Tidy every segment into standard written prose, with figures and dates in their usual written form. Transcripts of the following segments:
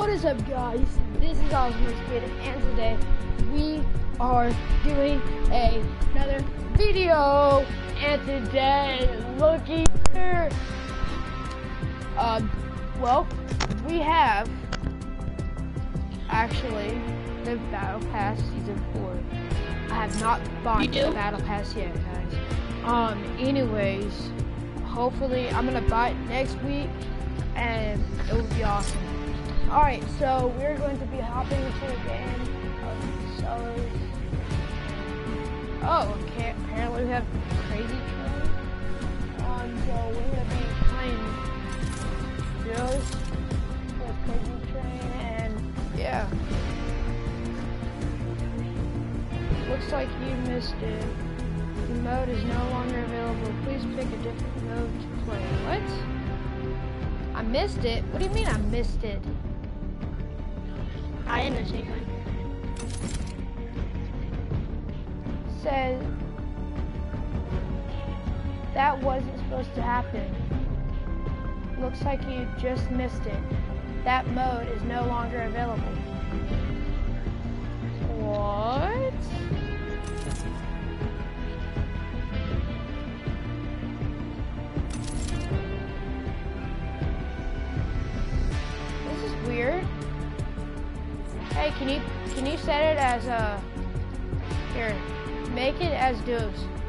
What is up, guys? This is OsmosKid, and today we are doing another video. And today, looky here. Well, we have actually the Battle Pass Season 4. I have not bought the Battle Pass yet, guys. Anyways, hopefully I'm gonna buy it next week, and it will be awesome. Alright, so we're going to be hopping into a game of Solos. Oh, okay, apparently we have Crazy Train. So we're going to be playing Duos with Crazy Train, and yeah. Looks like you missed it. The mode is no longer available. Please pick a different mode to play. What? I missed it? What do you mean I missed it? I didn't take one. Says that wasn't supposed to happen. Looks like you just missed it. That mode is no longer available. What? This is weird. Hey, can you set it as here, make it as duos.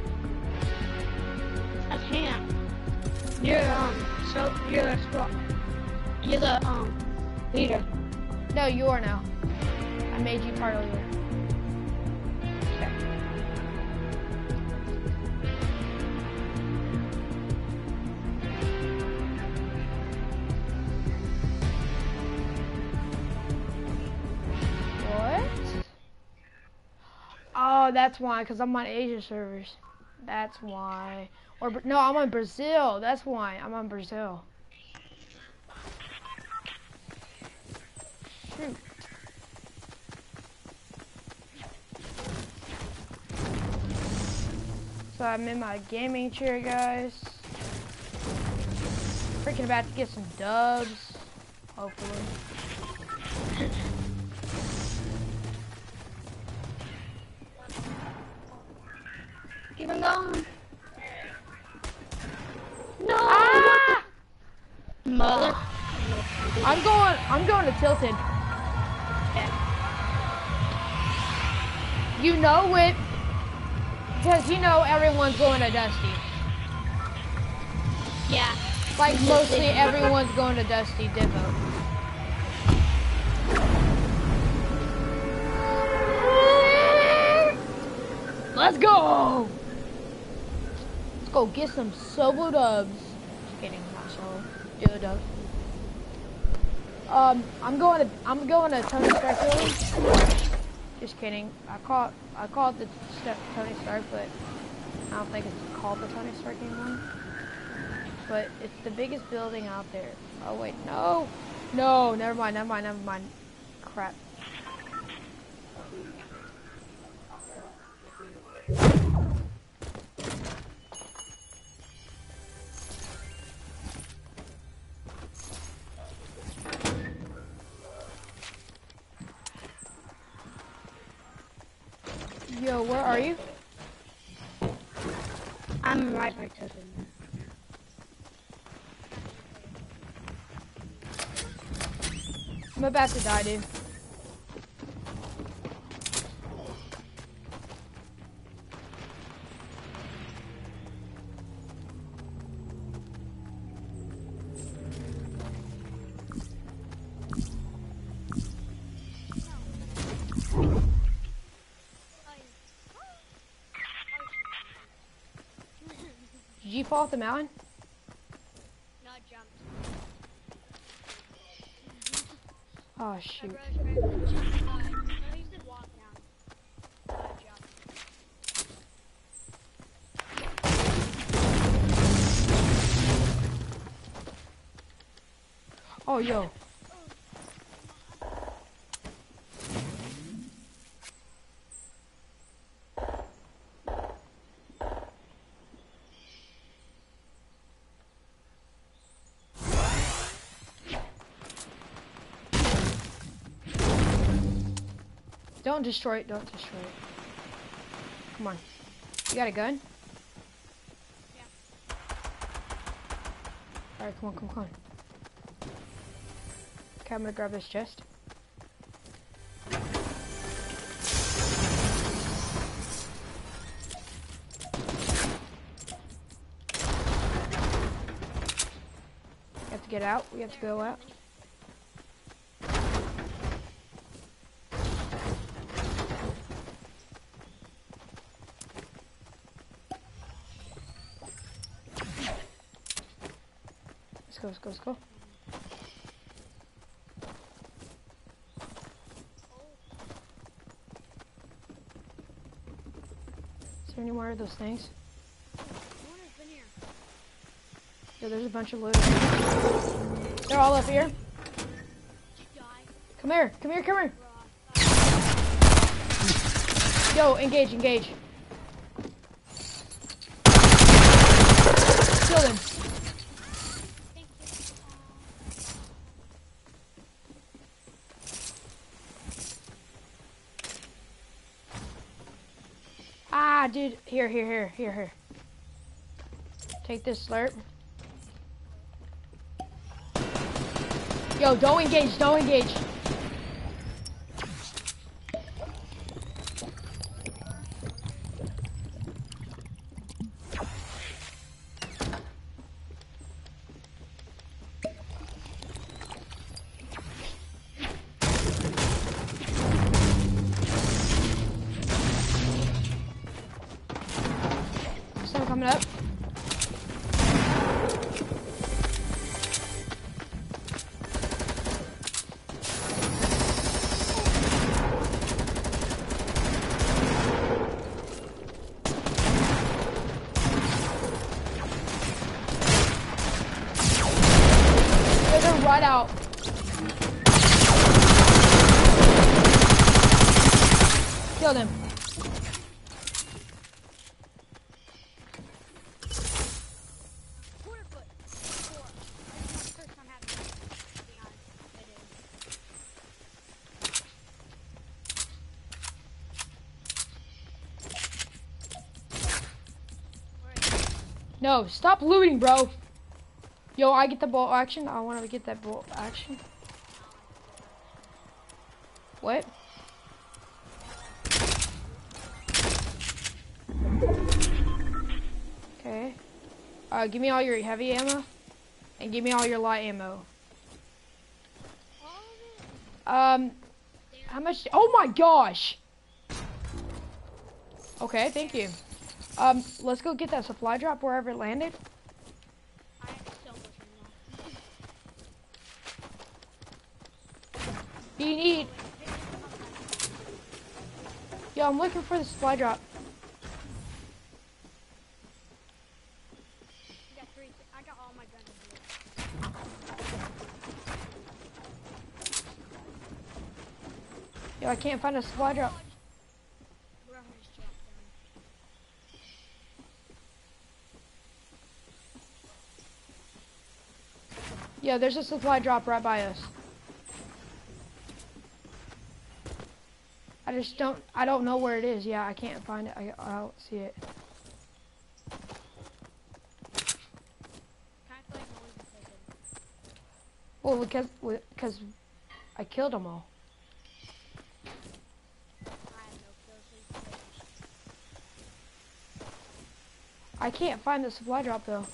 I can't. You're the leader. No, you are now. I made you part of the leader. Okay. Oh, that's why, because I'm on Asia servers. That's why. Or, no, I'm on Brazil. That's why. I'm on Brazil. Shoot. So I'm in my gaming chair, guys. Freaking about to get some dubs. Hopefully. Keep him going. No. Ah! Mother. I'm going to Tilted. Yeah. You know it, because you know everyone's going to Dusty. Yeah. Like mostly everyone's going to Dusty Depot. Let's go! Let's go get some solo dubs. Just kidding, not solo. Duo dubs. I'm going to Tony Stark building. Just kidding. I call it the Tony Stark, but I don't think it's called the Tony Stark anymore. But it's the biggest building out there. Oh wait, no. No, never mind. Crap. Yo, where are you? I'm right by Tilted. I'm about to die, dude. Did you fall off the mountain? No, I jumped. Oh shoot. Oh yo. Don't destroy it. Don't destroy it. Come on. You got a gun? Yeah. Alright, come on, come on. Okay, I'm gonna grab this chest. We have to get out. We have to go out. Let's go, let's go, let's go. Is there any more of those things? No one has been here. Yeah, there's a bunch of loot. They're all up here. Did you die? Come here, come here, come here. Bro. Yo, engage, engage. Kill them. Thank you. Ah, dude. Here. Take this slurp. Yo, don't engage, don't engage. Someone coming up. There's a run out. Kill them. Quarter foot. 4. This is my first time having it. To be honest, it is. Where is it? No, stop looting, bro. Yo, I get the bolt action. I want to get that bolt action. What? Okay. Give me all your heavy ammo, and give me all your light ammo. All of it? How much? Oh my gosh. Okay, thank you. Let's go get that supply drop wherever it landed. I have so much ammo. Do you need? Yo, I'm looking for the supply drop. I got 3. I got all my guns here. Yo, I can't find a supply drop. Bro, I just dropped down. Yeah, there's a supply drop right by us. I don't know where it is. Yeah, I can't find it. I don't see it. Can I play more than second? Well, because I killed them all. I have no kills. So you can I can't find the supply drop though.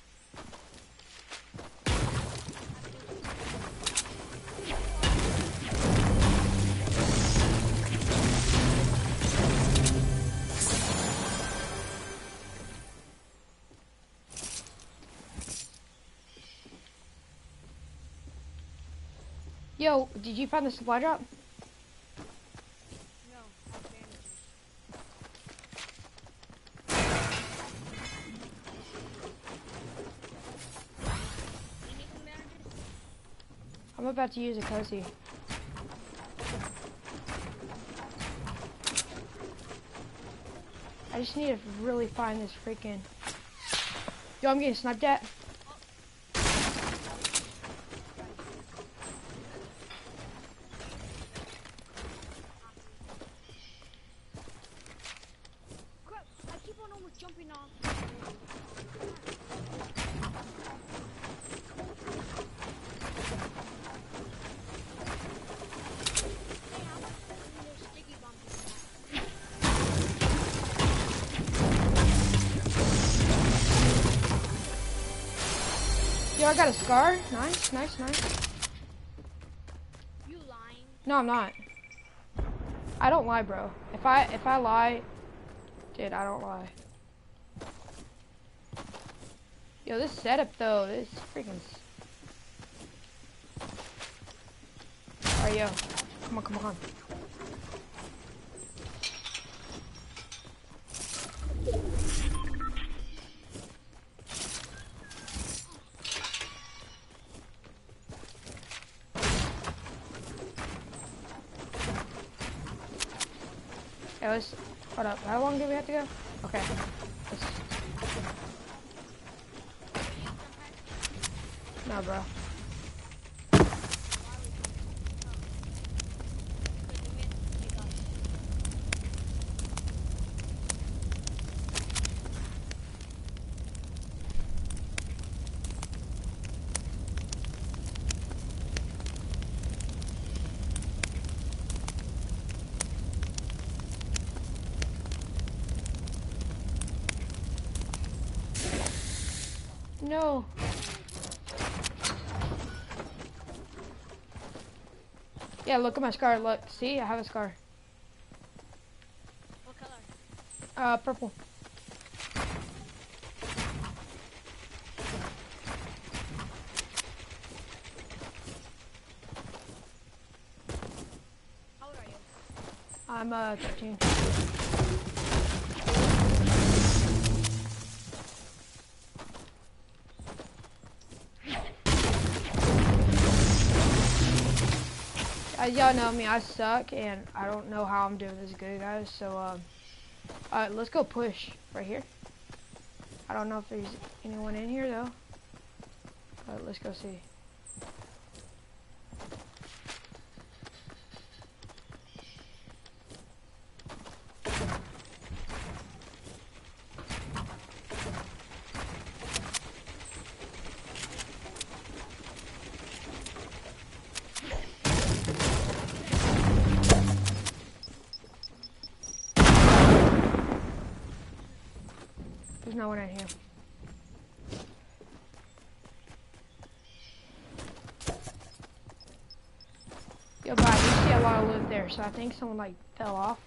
Yo, did you find the supply drop? No, I have bandages. You need some bandages? I'm about to use a cozy. I just need to really find this freaking. Yo, I'm getting sniped at. I got a scar. Nice, nice, nice. You lying? No, I'm not. I don't lie, bro. If I lie, dude, I don't lie. Yo, this setup though, this freaking. Alright, yo, come on, come on, come on. Yeah, let's, hold up. How long do we have to go? Okay. Let's, no, bro. No. Yeah, look at my scar. Look, see, I have a scar. What color? Purple. How old are you? I'm 13. Y'all know me, I suck, and I don't know how I'm doing this good, guys. So, let's go push right here. I don't know if there's anyone in here though. But let's go see. There's no one in here. Yo, guys, you see a lot of loot there, so I think someone like fell off.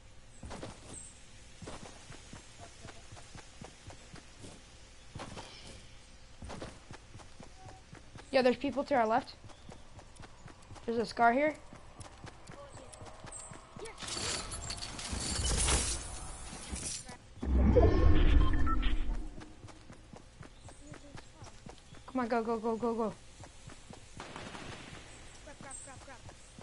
Yeah, there's people to our left. There's a scar here. Come on, go, go, go, go, go. Grab, grab, grab, grab.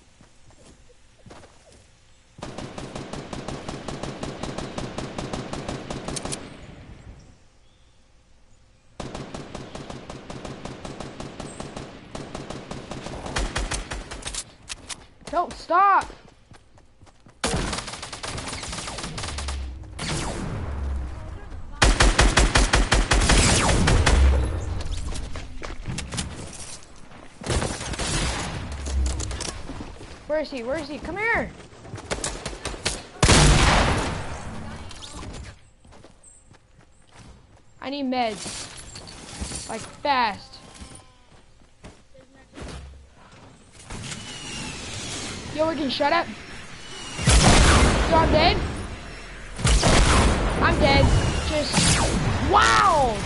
Don't stop! Where is he? Where is he? Come here! I need meds. Like, fast. Yo, we can shut up. Yo, I'm dead. I'm dead. Just, wow,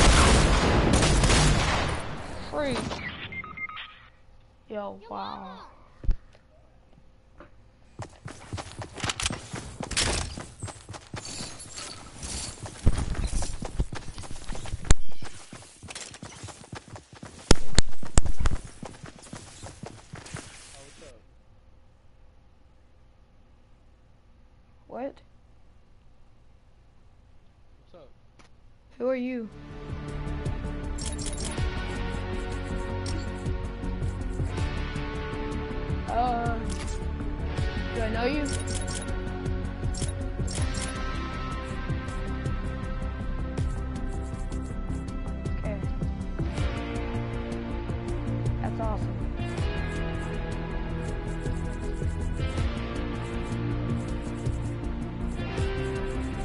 dude. Freak. Yo, wow. What? What's up? Who are you? Do I know you? Okay. That's awesome.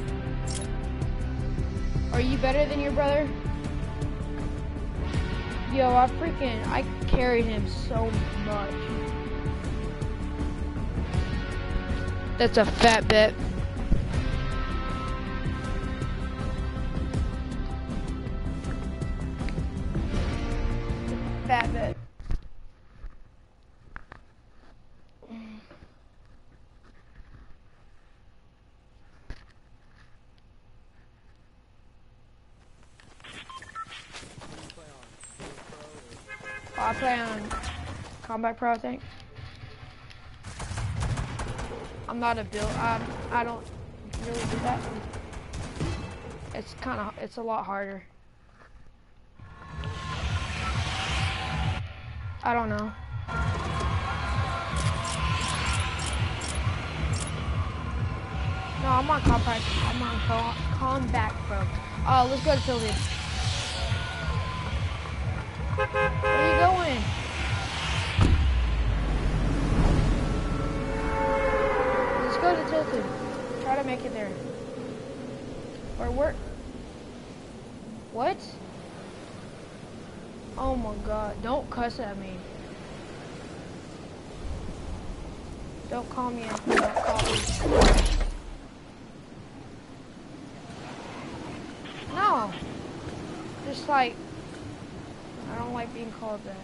Are you better than your brother? Yo, I carried him so much. That's a fat bet. Fat bet. I play on Combat Pro, I think. I'm not a build. I don't really do that. It's a lot harder. I don't know. No, I'm on Combat. I'm on Combat Pro. Oh, let's go to Tilted. Where are you going? Let's go to Tilted. Try to make it there. Or where? What? Oh my god. Don't cuss at me. Don't call me in. Don't call me. No. Just like, I don't like being called that.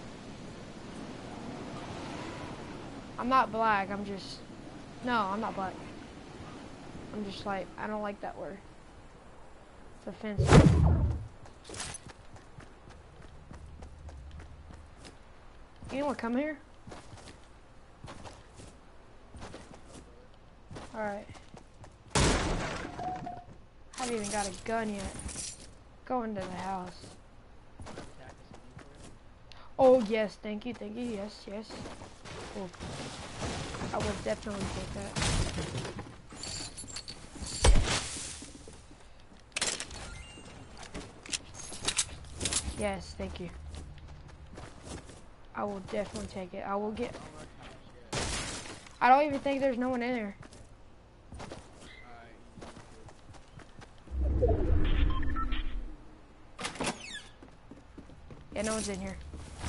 I'm not black, I'm just, no, I'm not black. I'm just like, I don't like that word. It's offensive. Anyone come here? Alright. Haven't even got a gun yet. Go into the house. Oh yes, thank you, yes, yes. Cool. I would definitely take that. Yes, thank you. I will definitely take it. I will get... I don't even think there's no one in there. Yeah, no one's in here.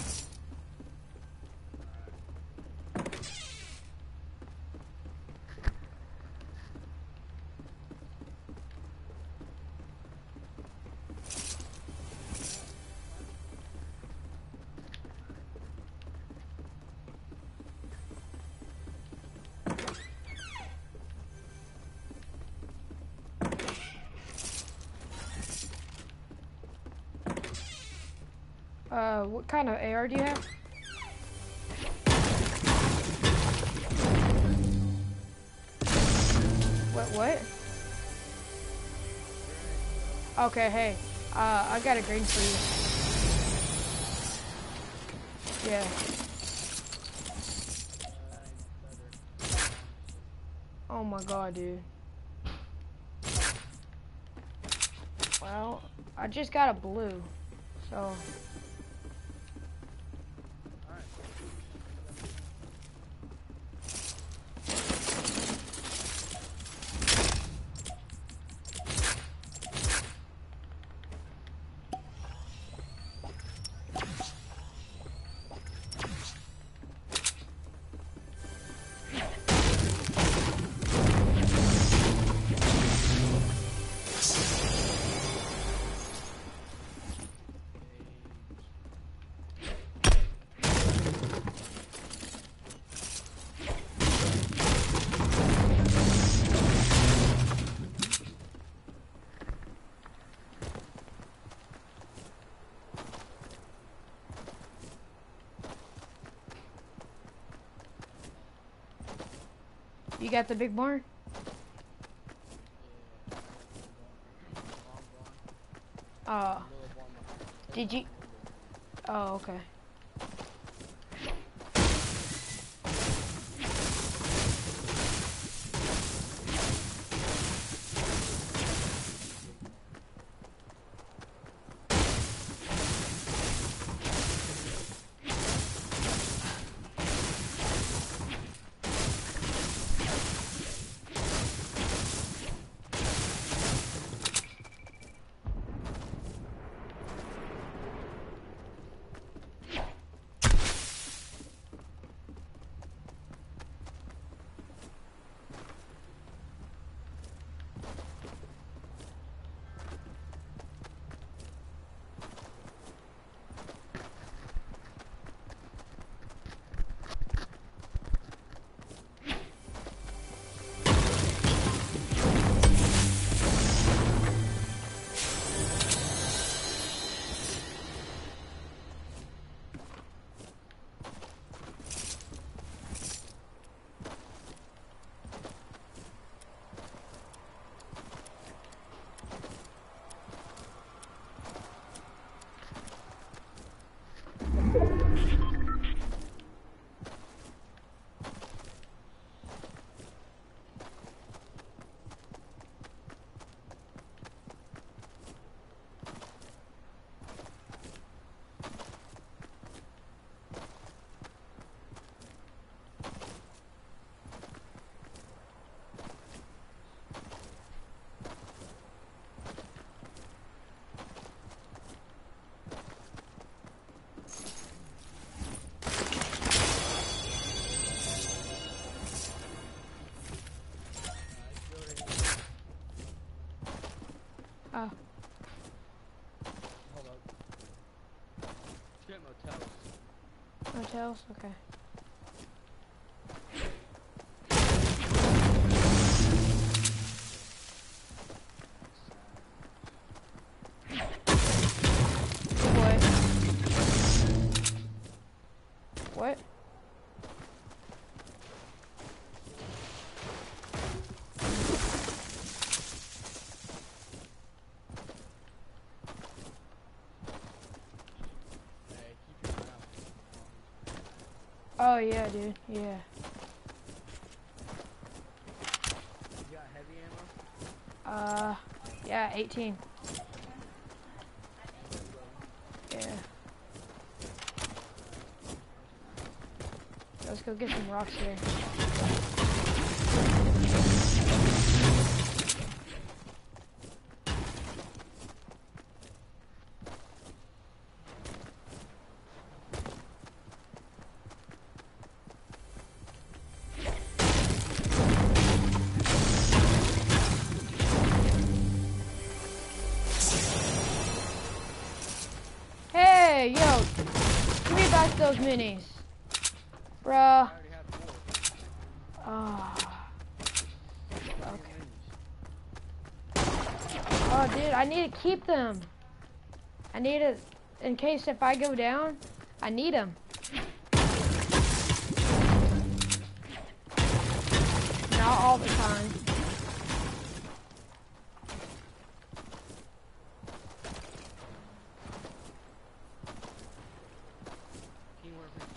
What kind of AR do you have? What? Okay, hey. I got a green for you. Yeah. Oh my god, dude. Well, I just got a blue, so... You got the big barn? Did you? Oh, okay. Hotels? Okay. What? Oh yeah, dude. Yeah. You got heavy ammo? Yeah, 18. Yeah. Let's go get some rocks here. Hey, yo, give me back those minis, bruh. I already have 4. Oh, okay. Oh, dude, I need to keep them. I need it in case if I go down, I need them. Not all the time. Teamwork is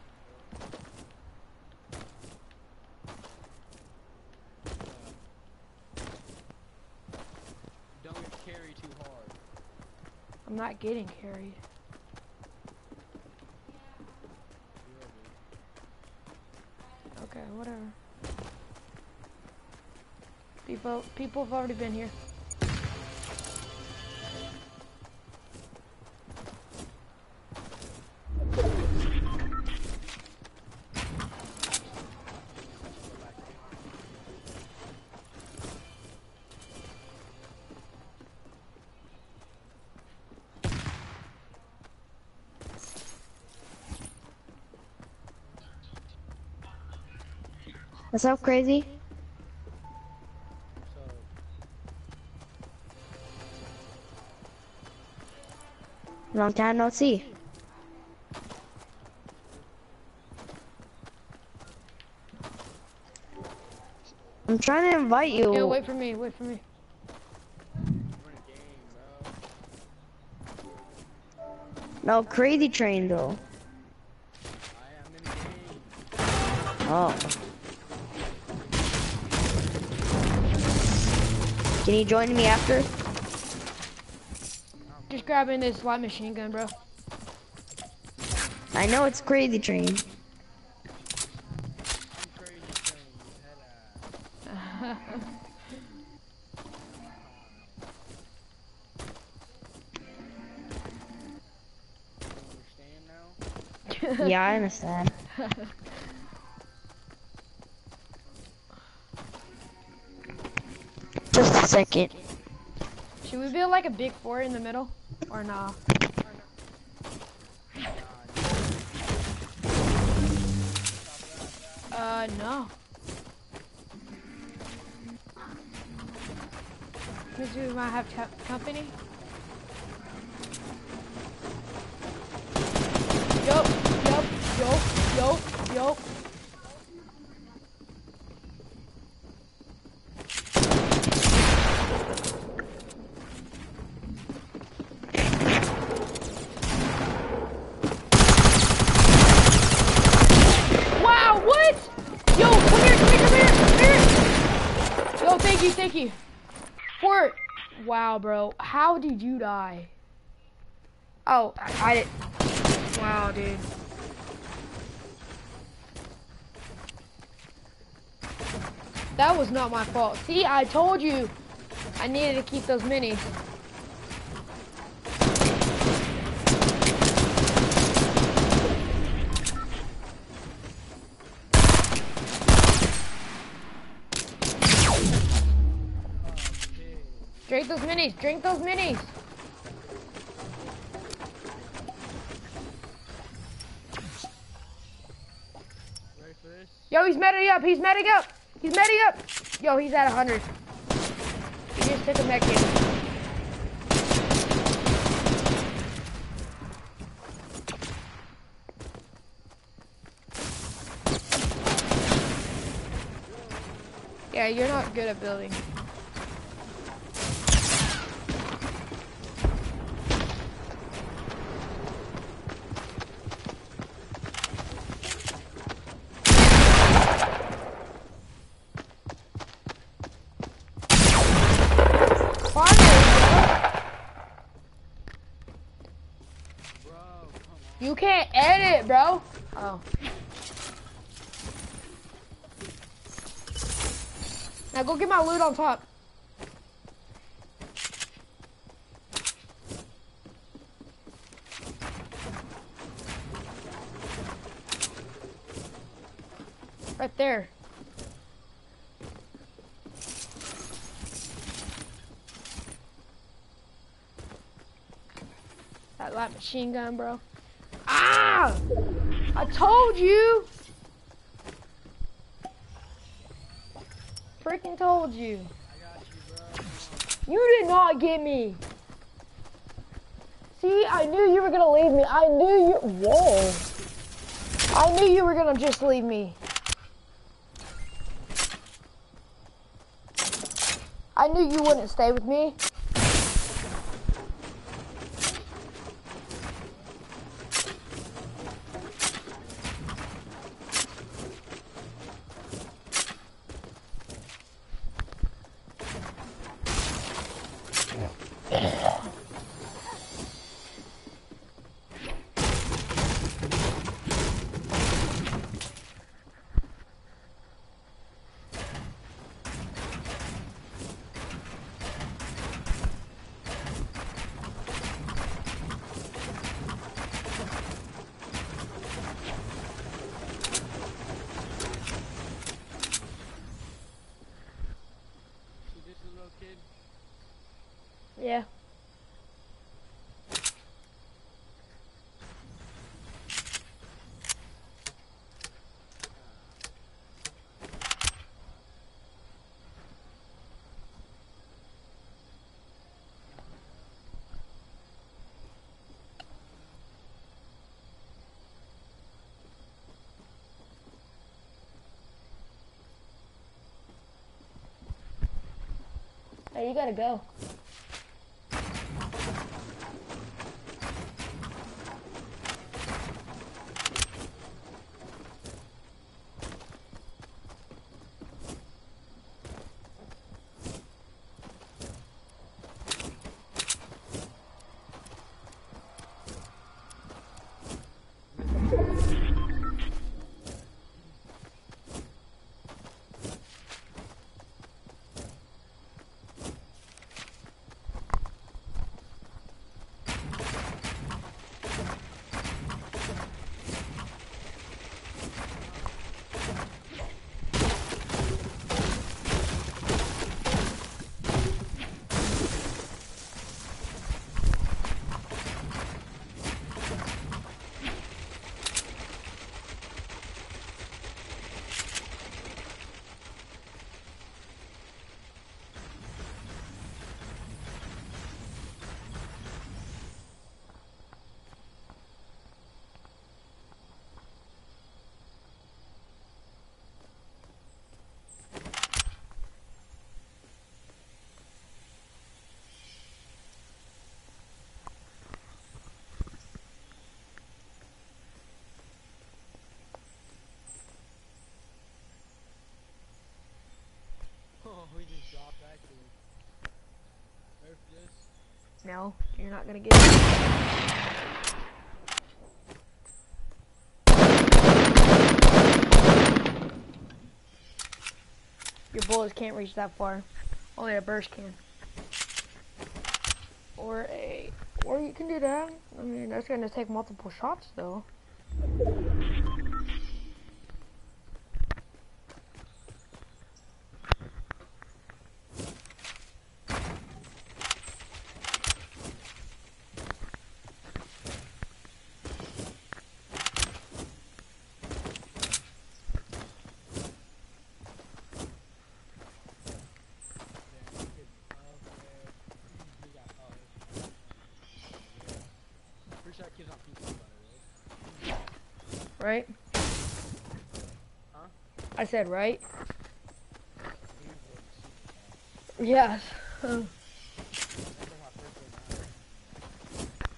don't get carried too hard. I'm not getting carried. Okay, whatever. People have already been here. What's up, Crazy? So, Long time no see. I'm trying to invite you. Yeah, wait for me, wait for me. we're in a game, bro. No, Crazy Train though. I am in a game. Oh. Can you join me after? Just grabbing this light machine gun, bro. I know it's Crazy Train. I'm crazy train, you head ass. You understand now? Yeah, I understand. Just a second. Should we build like a big fort in the middle? Or nah? No. Because we might have company. Yup, yup, yup. Wow, what? Yo, come here. Yo, thank you. Fort. Wow, bro. How did you die? Oh, I did. Wow, dude. That was not my fault. See, I told you I needed to keep those minis. Drink those minis. Yo, he's medding up. He's medding up. He's medding up. Yo, he's at 100. He just took a mech hit. Yeah, you're not good at building. You can't edit, bro. Oh. Now go get my loot on top. Right there. That light machine gun, bro. Ah! I told you! Freaking told you. I got you, bro. You did not get me. See, I knew you were gonna leave me. I knew you. Whoa. I knew you were gonna just leave me. I knew you wouldn't stay with me. Yeah. Hey, you gotta go. Oh, we just dropped back to it. Nerf this. No, you're not gonna get it. Your bullets can't reach that far. Only a burst can. Or you can do that. I mean, that's gonna take multiple shots though. right? Huh? I said right. He was Yes. that's my first day now.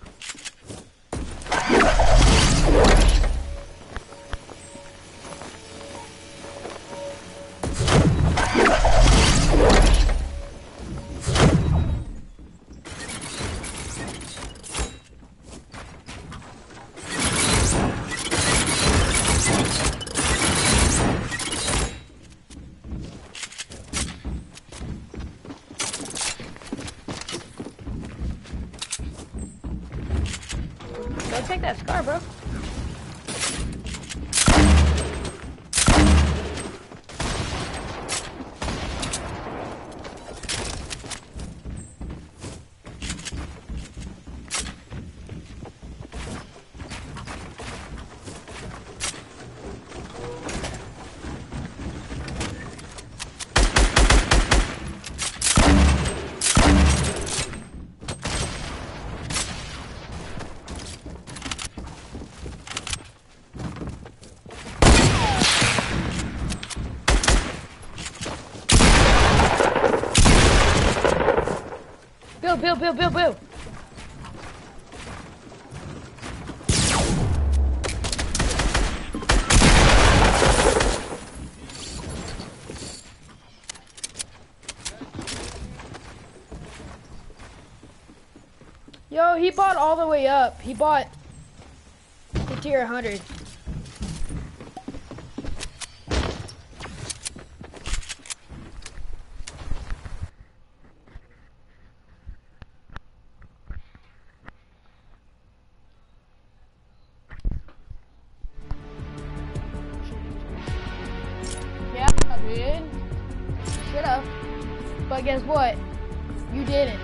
Go take that scar, bro. Bill. Yo, he bought all the way up. He bought the tier 100. Yeah, dude. Should've. But guess what? You didn't.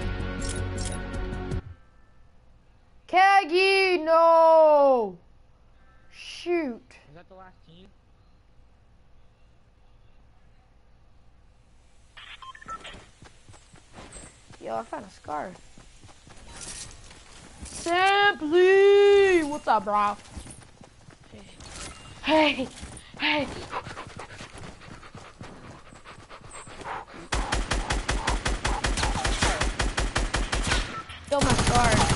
Kagi, no! Shoot. Is that the last team? Yo, I found a scar. Simply! What's up, bro? Hey! Kill my scar.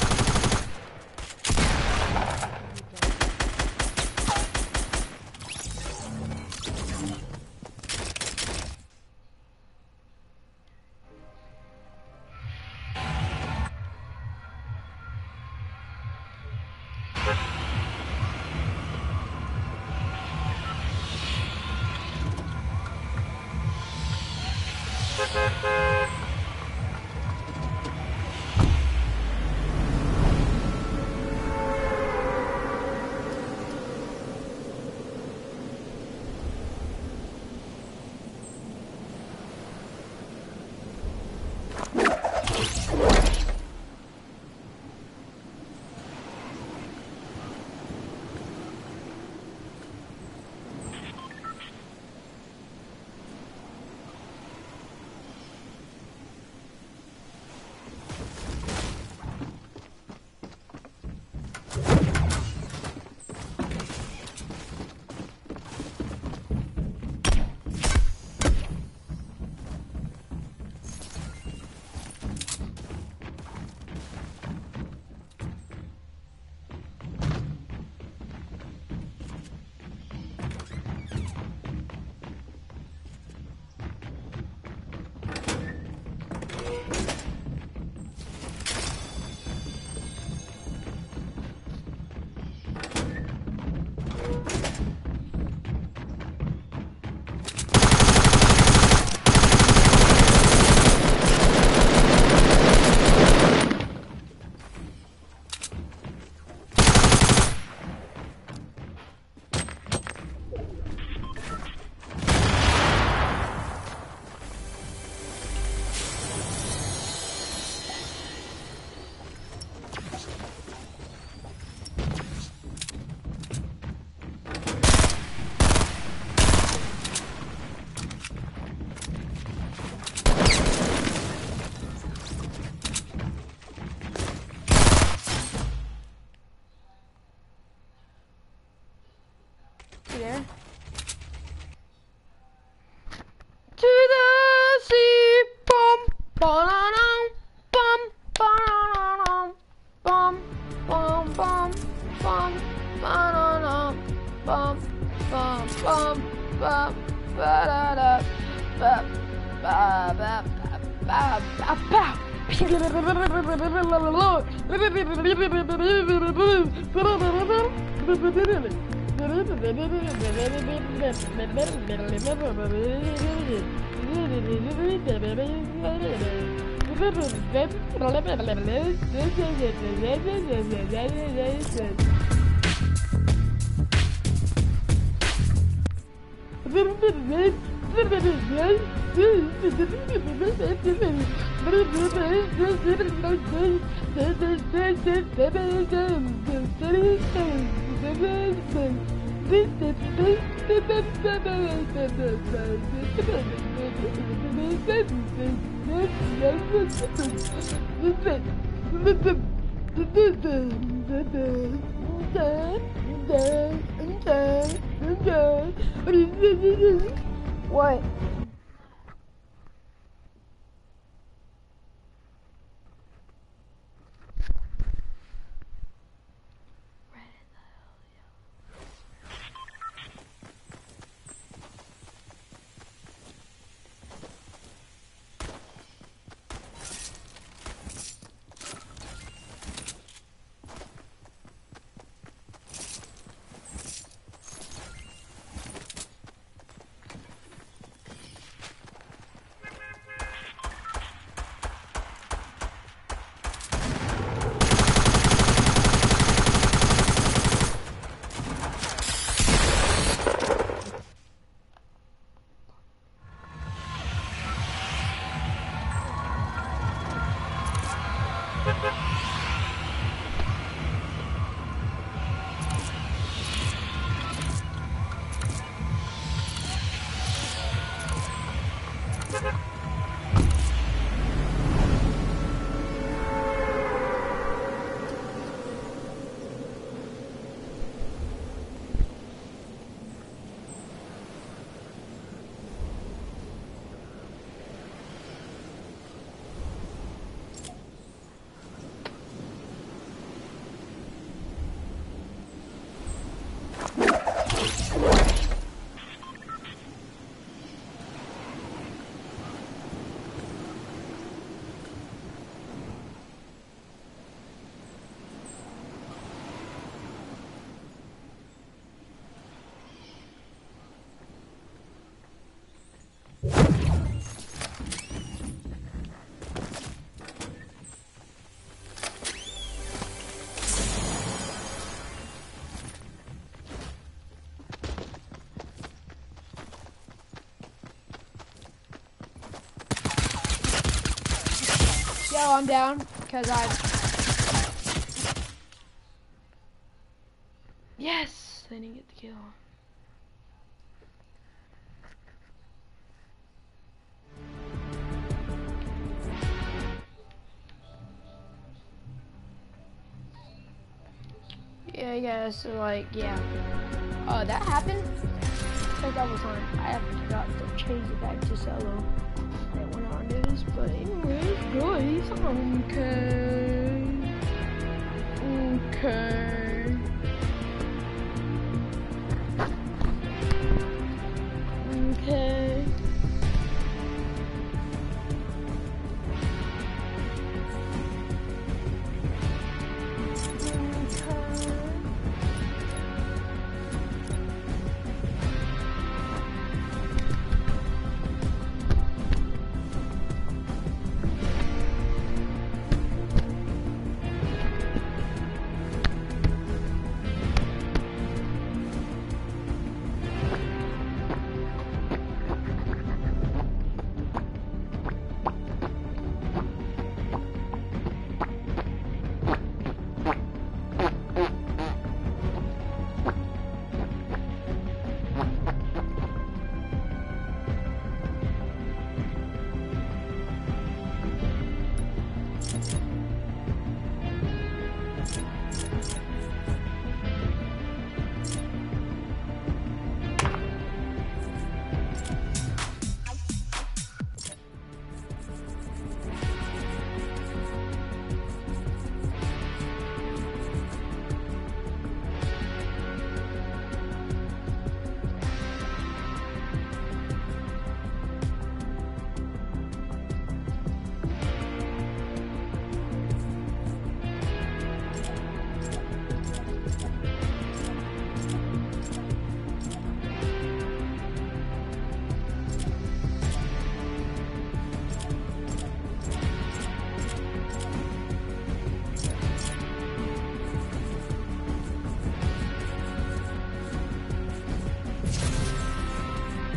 You there? To the sea, bum, ba-da-dum, bum, ba-da-dum, bum, bum, bum, bum, ba-da-dum, bum, bum, bum, bum, ba-da-da, bum, ba-ba-ba-ba-ba-ba. What? Yo, I'm down, because Yes! They didn't get the kill. Yeah, so like, yeah. Oh, that happened? I think that was on. I forgot to change it back to solo. I didn't want to undo this, but anyways, guys, okay.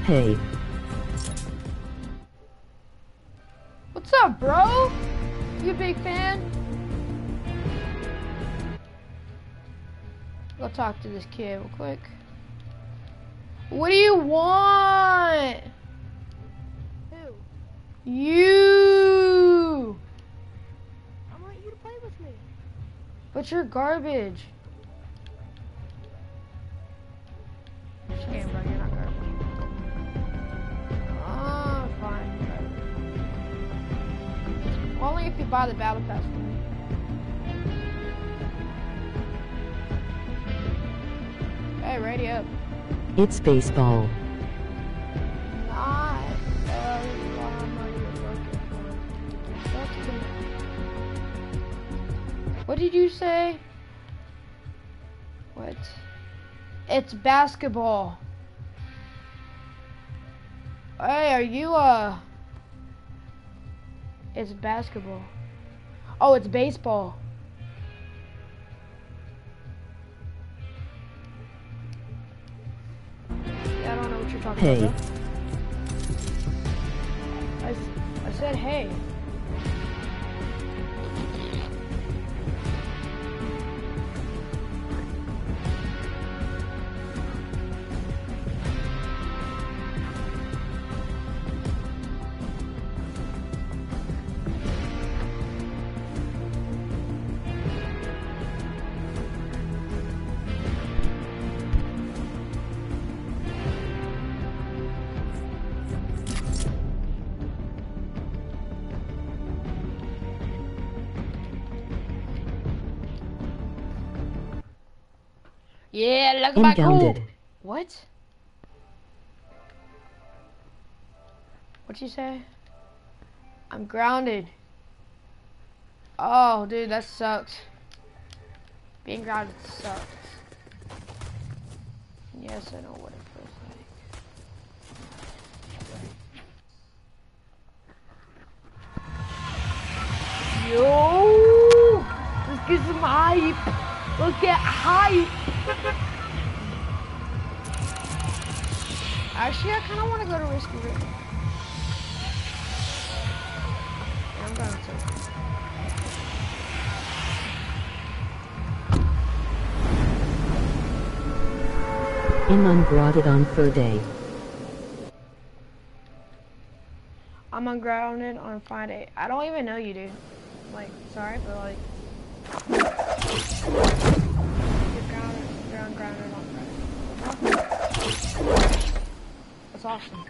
Hey. What's up, bro? You a big fan? Go talk to this kid real quick. What do you want? Who? You! I want you to play with me. But you're garbage. Just kidding, bro. You're not garbage. Oh, fine. Whatever. Only if you buy the battle pass for me. Hey, ready up. It's baseball. Not what you're looking for. That's good. What did you say? What? It's basketball. Hey, are you, It's basketball. Oh, it's baseball. Yeah, I don't know what you're talking Hey. about. I said hey. Yeah, look at my cool. Inbounded. What? What'd you say? I'm grounded. Oh, dude, that sucks. Being grounded sucks. Yes, I know what it feels like. Yo! Let's get some hype! Let's get hype! Actually, I kind of want to go to Risky Rick. Yeah, I'm going to. I'm ungrounded on Friday. I'm ungrounded on Friday. I don't even know you, dude. Like, sorry, but like... You're ungrounded on Friday. That's awesome.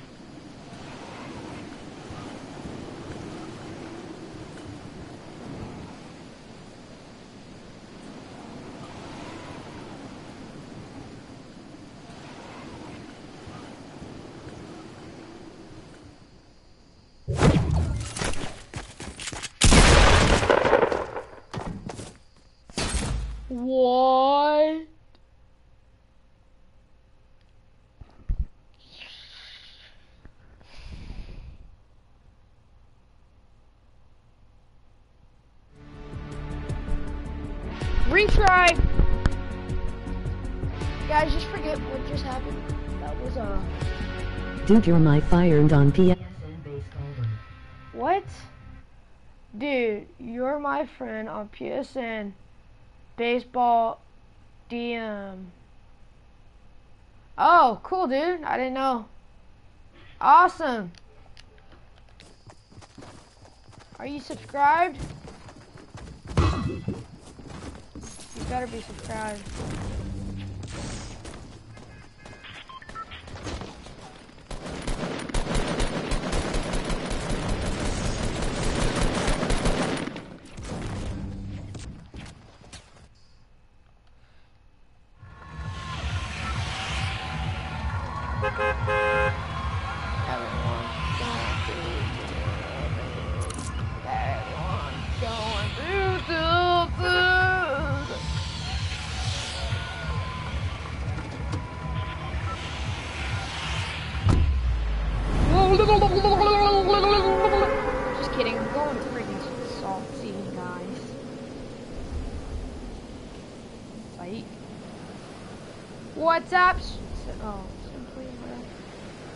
What? Retry. Guys, just forget what just happened. That was Dude, you're my fired on PSN baseball. What? Dude, you're my friend on PSN baseball DM. Oh, cool, dude. I didn't know. Awesome. Are you subscribed? You better be subscribed. Just kidding, I'm going freaking salty, guys. Fight. What's up? Oh, simply,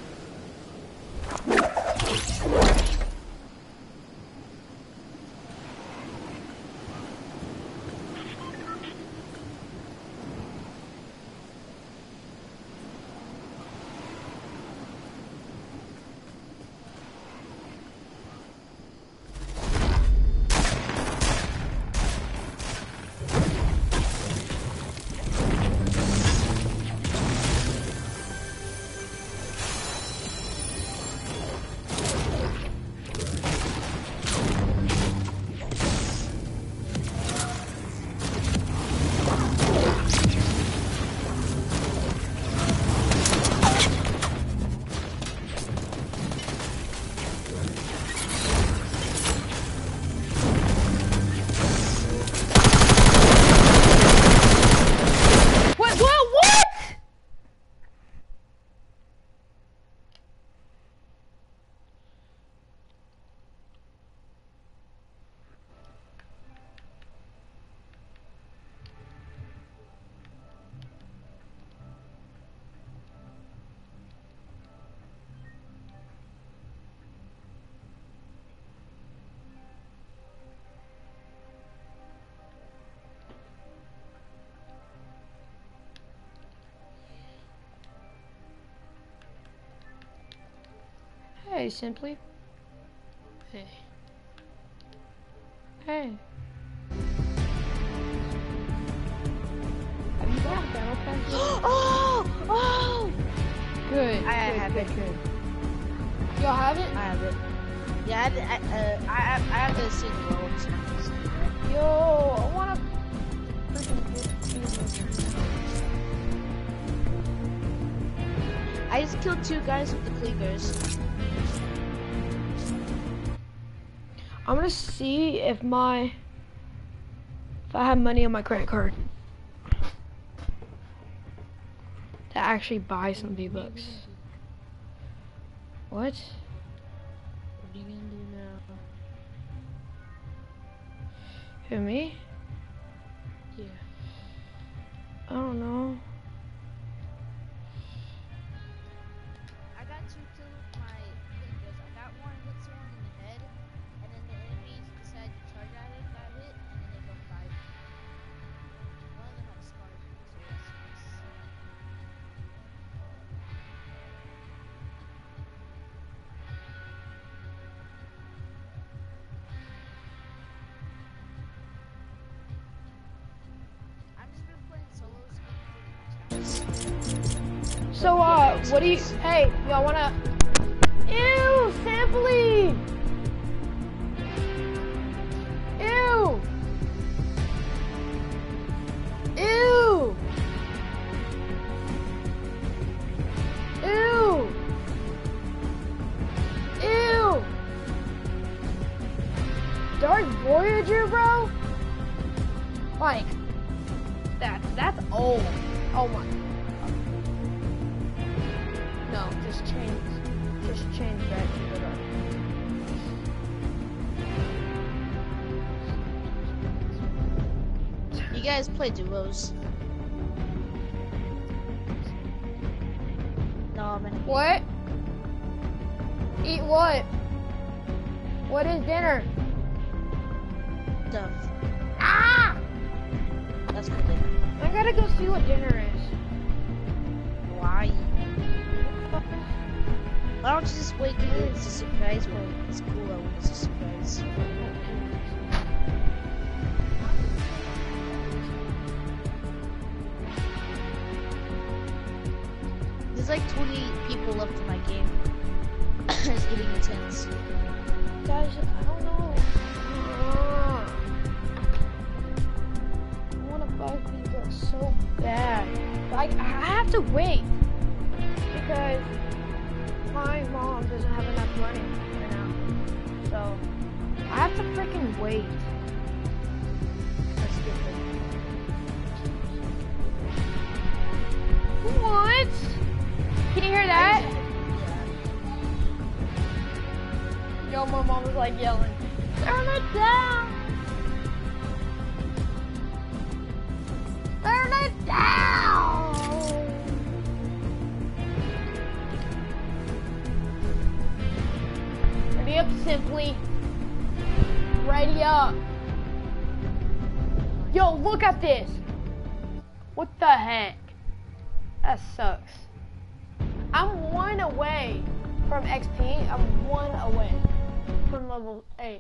What? Hey, Simply. Hey. Hey. Have you got a battle pass? Oh! Good. I have it. Good. Y'all have it? I have it. Yeah, I have the single roles. Yo, I wanna freaking get I just killed 2 guys with the cleavers. I'm gonna see if I have money on my credit card to actually buy some V-Bucks. What? What are you gonna do now? Who, me? Yeah. I don't know. I got 2 kills with my cleavers. I got one hit someone in the head, and then the enemies decided to charge at it, got hit, and then they both died. One of them had scars, so that's nice. I've just been playing solos. So, what do you, hey, y'all wanna, ew, Simply! Ew! Ew! Ew! Ew! Dark Voyager, bro? Like, that's old. Oh my. No, just change that to the dark. You guys play duos? No, I'm in. What? Eat what? What is dinner? Stuff. Ah! That's what they. I gotta go see what dinner is. Why? Why don't you just wait till it's a surprise? Well, it's cool when it's a surprise. There's like 20 people left in my game. It's getting intense. Guys, I don't know. I wanna buy these so bad. Like, I have to wait. Because my mom doesn't have enough money right now. So, I have to freaking wait. That's stupid. What? Can you hear that? Yo, my mom was like yelling, turn it down! Turn it down! up, Simply. Ready up. Yo, look at this. What the heck? That sucks. I'm 1 away from XP. I'm 1 away from level 8.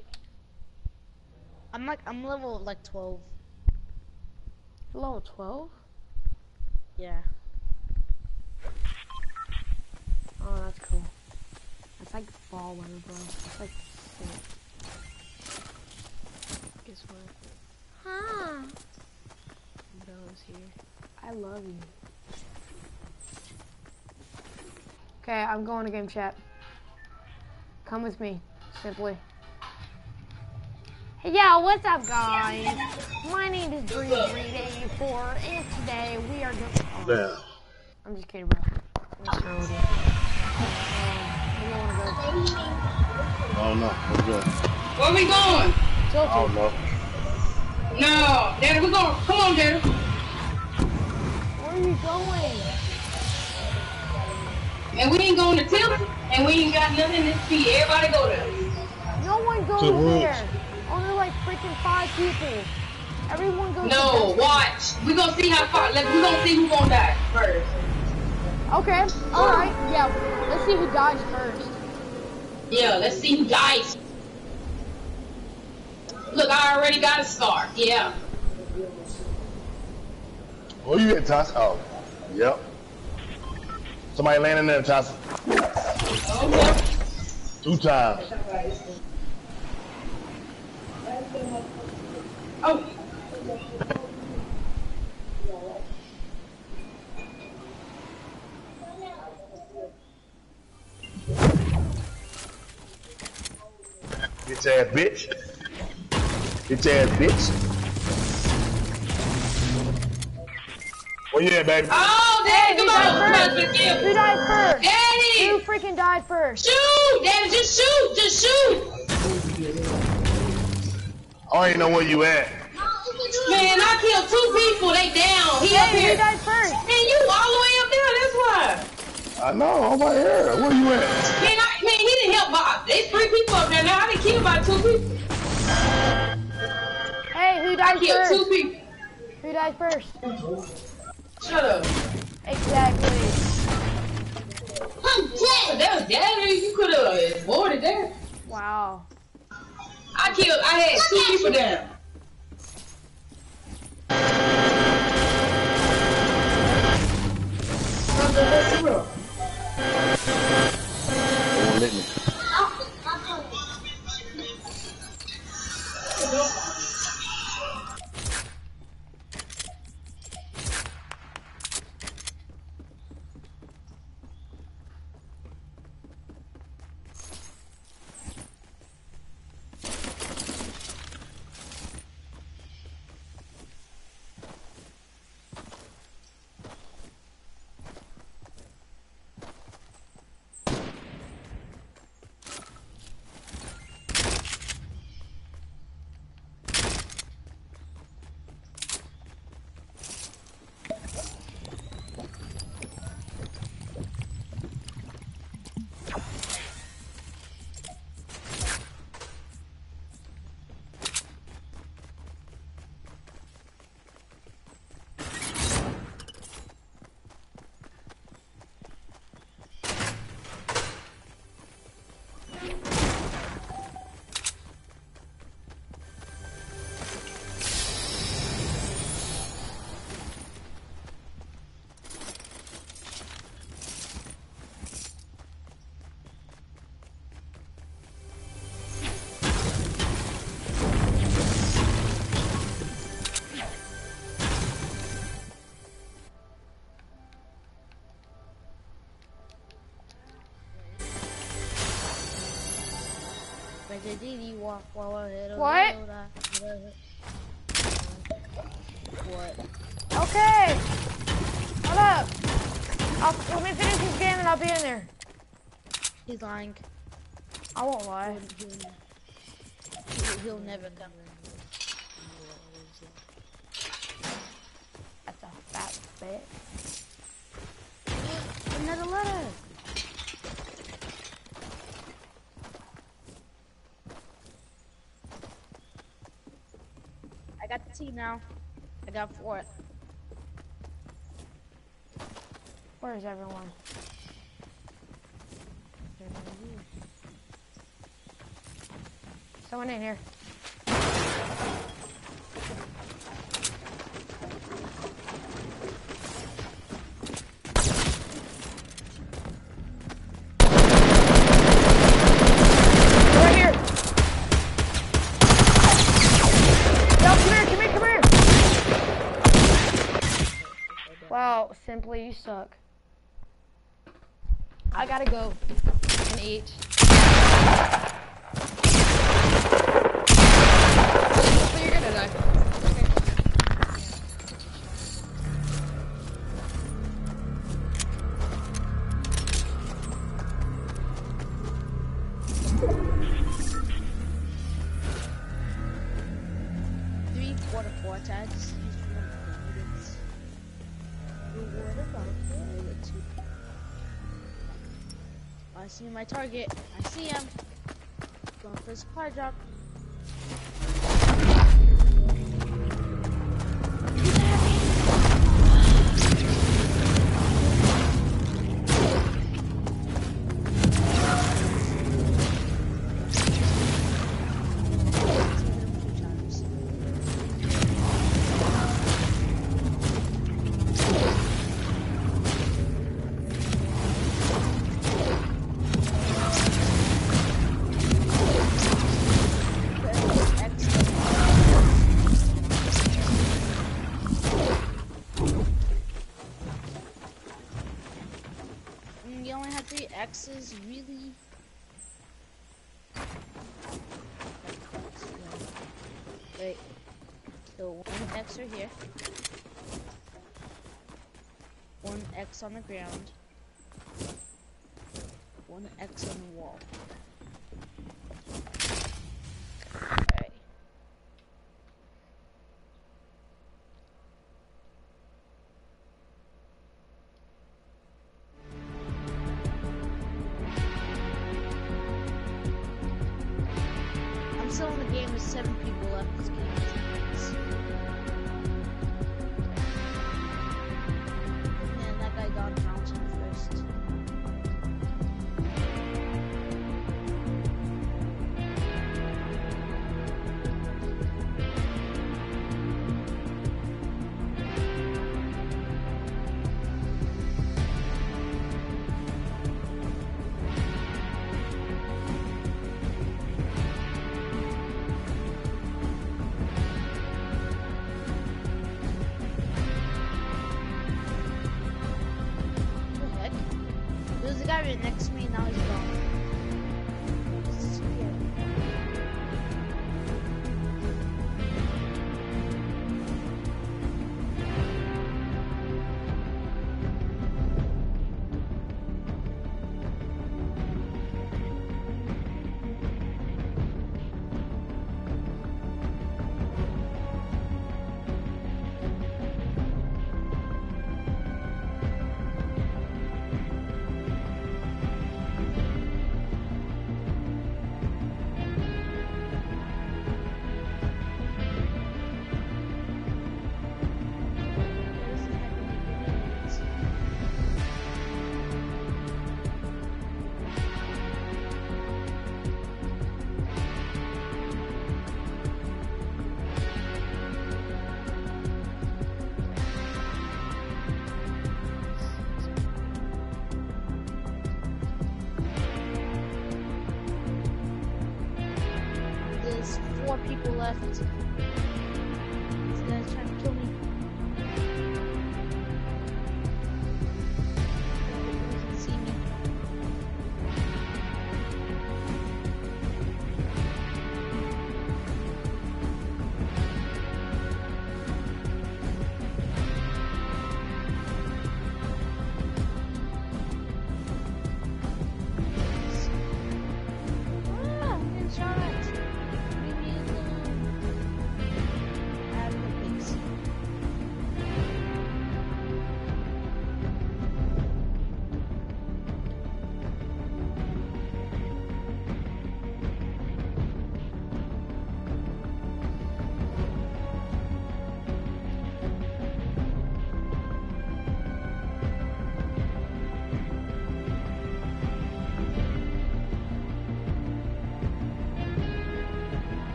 I'm level like 12. Level 12? Yeah. Oh, that's cool. That's like fall weather, bro. That's like sick. Guess what? Huh. Bella's here. I love you. Okay, I'm going to game chat. Come with me, Simply. Hey, yo, what's up, guys? My name is Breeze384, and today we are going. Yeah. I'm just kidding, bro. I'm just throwing it. Where do you want to go? I don't know. Let's go. Where we going? I don't know. No, Daddy, we're going. Come on, Daddy. Where are you going? And we ain't going to Tilt, and we ain't got nothing to see. Everybody go there. No one goes To the woods. there. Only like freaking 5 people. Everyone goes No, to watch. We gonna see how far. We gonna see who gonna die first. Okay, alright, yeah. Let's see who dies first. Yeah, let's see who dies. Look, I already got a scar. Yeah. Where you at, Toss? Oh, yep. Somebody landing there, Toss. Okay. 2 times. Oh. Bitch ass bitch. Bitch ass bitch. Where you at, baby? Oh, Daddy, Who come died on. first? Who died first? Daddy! Who freaking died first? Shoot! Daddy, just shoot! Just shoot! I don't even know where you at. Man, I killed 2 people. They down. He up Hey, here. who died first? Man, you all the way up there. That's why. I know, I'm right here. Where you at? Man, he didn't help Bob. There's 3 people up there now. I didn't kill about 2 people. Hey, who I died killed first? 2 people. Who died first? Shut up. Exactly. I'm dead. That was Daddy. You could have avoided that. Wow. I had 2 people down. They won't let me. What? What? Okay. Hold up. Let me finish this game and I'll be in there. He's lying. I won't lie. He'll never come. That's a fat bitch. Another letter. FT now. I got 4. Where is everyone? Someone in here. Right here. No, come here. Wow, Simply, you suck. I gotta go and eat. But you're gonna die. Three quarter 4 tags. I see my target. I see him. Going for his car drop. You only have 3 X's, really? Wait. So 1 X right here. 1 X on the ground. 1 X on the wall. Okay. I'm still in the game with 7 people left. This game is and that guy got a mountain first. There's a guy right next to me, now he's gone. It's weird. There's 4 people left. This guy's trying to kill me. He can see me. Ah, I'm getting shot at. Leave me alone.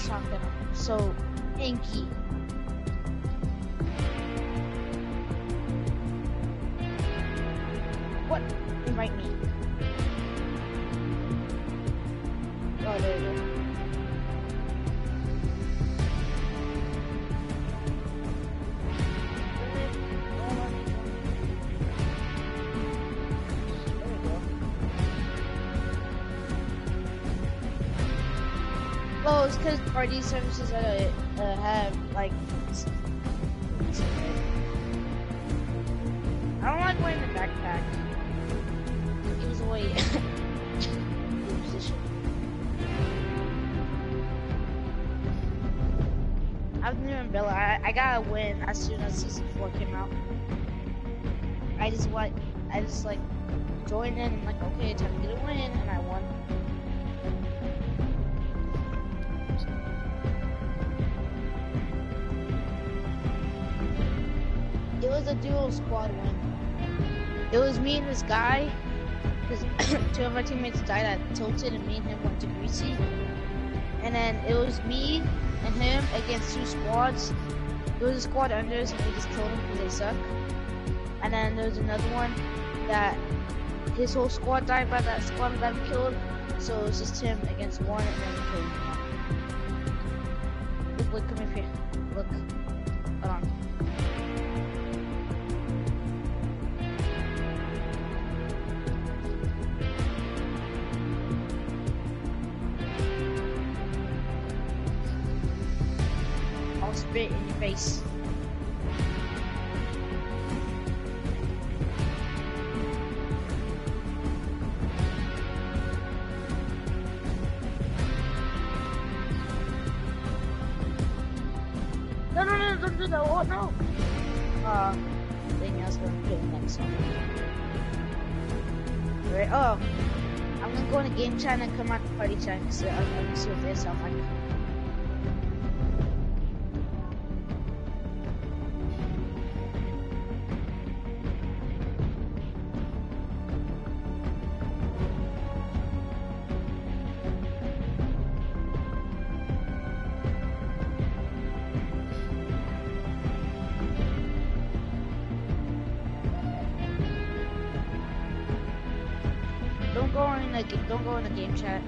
talking. I'm so inky. What? Invite me. Oh, there you go. Oh, it's because party services have like. I don't like wearing the backpack. It gives away the position. I've new umbrella. I got a win as soon as season 4 came out. I just like joined in and like, okay, time to get a win, and I won. It was a duo squad win. It was me and this guy, because 2 of our teammates died at Tilted, and me and him went to Greasy. And then it was me and him against 2 squads. It was a squad unders, and we just killed them because they suck. And then there was another one that his whole squad died by that squad that we killed. So it was just him against one, and then we killed him. Look, come here. Look. Hold on. I'll spit in your face. No, don't do that. Oh, no. Thing I was going to put in the next one. Alright, oh. I'm going to go in the game chat and come out the party chat because I'm going to see what they sound like. Don't go in the game chat.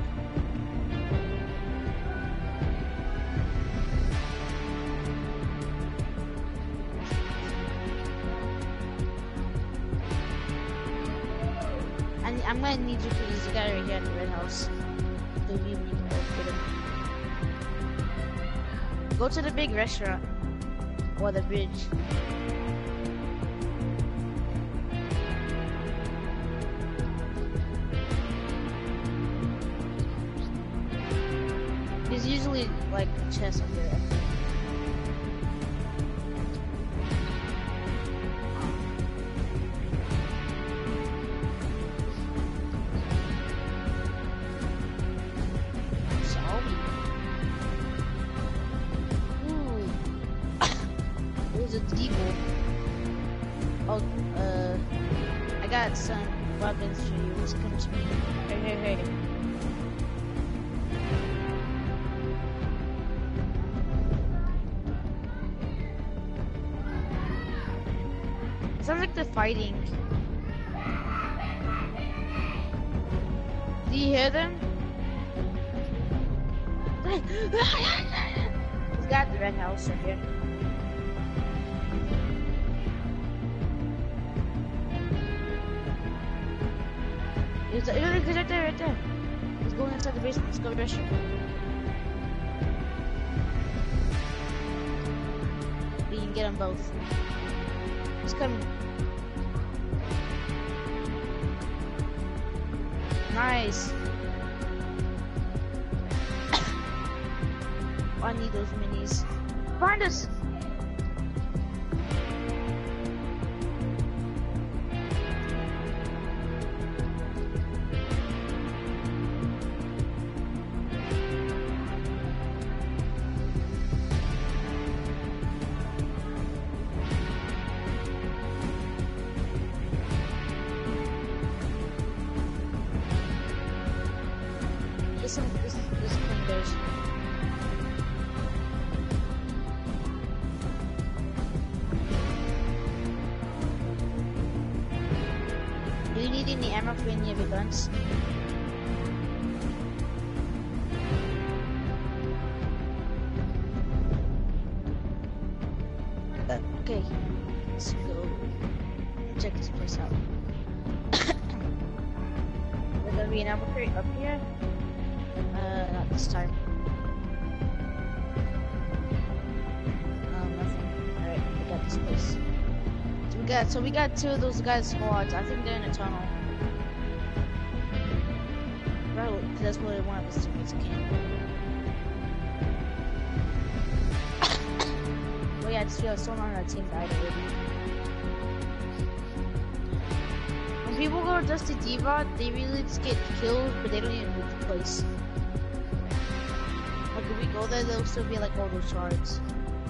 I'm gonna need you for this guy right here in the red house. Go to the big restaurant or the bridge. There's usually like a chest up there. Sorry. Ooh. There's a deagle. Oh, I got some weapons for you. Just come to me. Hey. Sounds like they're fighting. Do you hear them? He's got the red house right here. He's right there. He's going inside the basement. Let's go to the restroom. We can get them both. He's coming. Nice. I need those minis. Find us. This clean those. any ammo for any of your guns? Okay, let's go check this place out. There's gonna be an ammo crate up here. Not this time. Nothing. Alright, we got this place. So we got two of those guys' squads. I think they're in a tunnel. Right, because that's where one of us teammates came. Well, yeah, I just feel like someone on that team died already. When people go to Dusty Diva, they really just get killed, but they don't even move the place. Like if we go there, there'll still be like all those shards.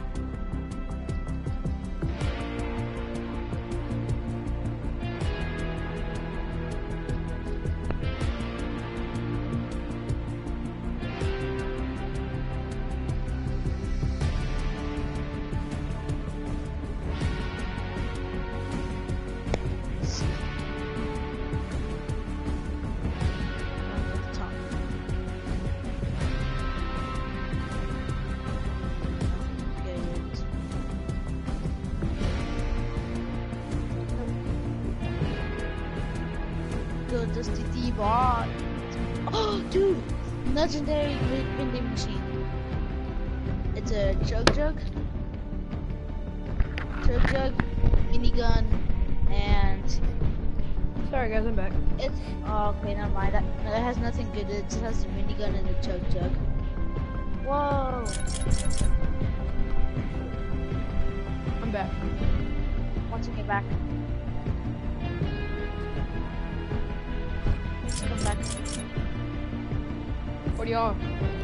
Dusty D-Bot. Oh, dude! Legendary vending machine. It's a Chug, minigun, and... Sorry guys, I'm back. It's... Oh, okay, never mind. That has nothing good. It just has the minigun and the Chug. Whoa! I'm back. Watching it back. Come back. What are y'all?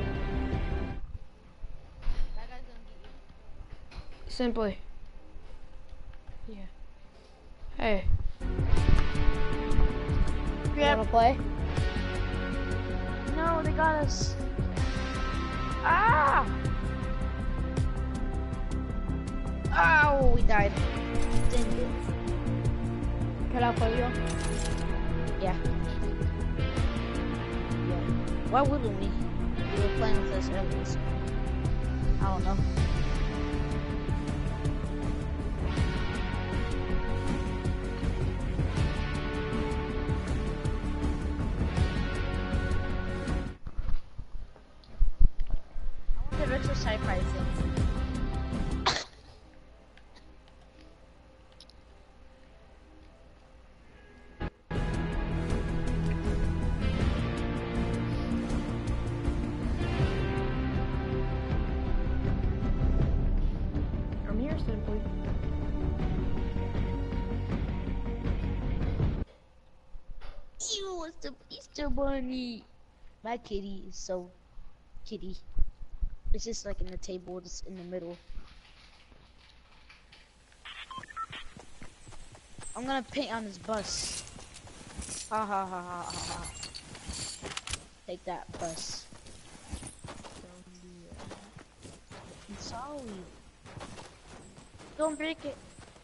That guy's gonna get you. Simply. Yeah. Hey. You wanna play? No, they got us. Ah! Oh, we died. Didn't it? Can I play with y'all? Yeah. Why wouldn't we? We were playing with us earlier. So I don't know. I want the retro sci-fi thing. I'm here, Simply. Ew, it's the Easter Bunny. My kitty is so kitty. It's just like in the table, just in the middle. I'm gonna paint on this bus. Ha ha ha ha ha ha. Take that bus. I'm sorry. Don't break it.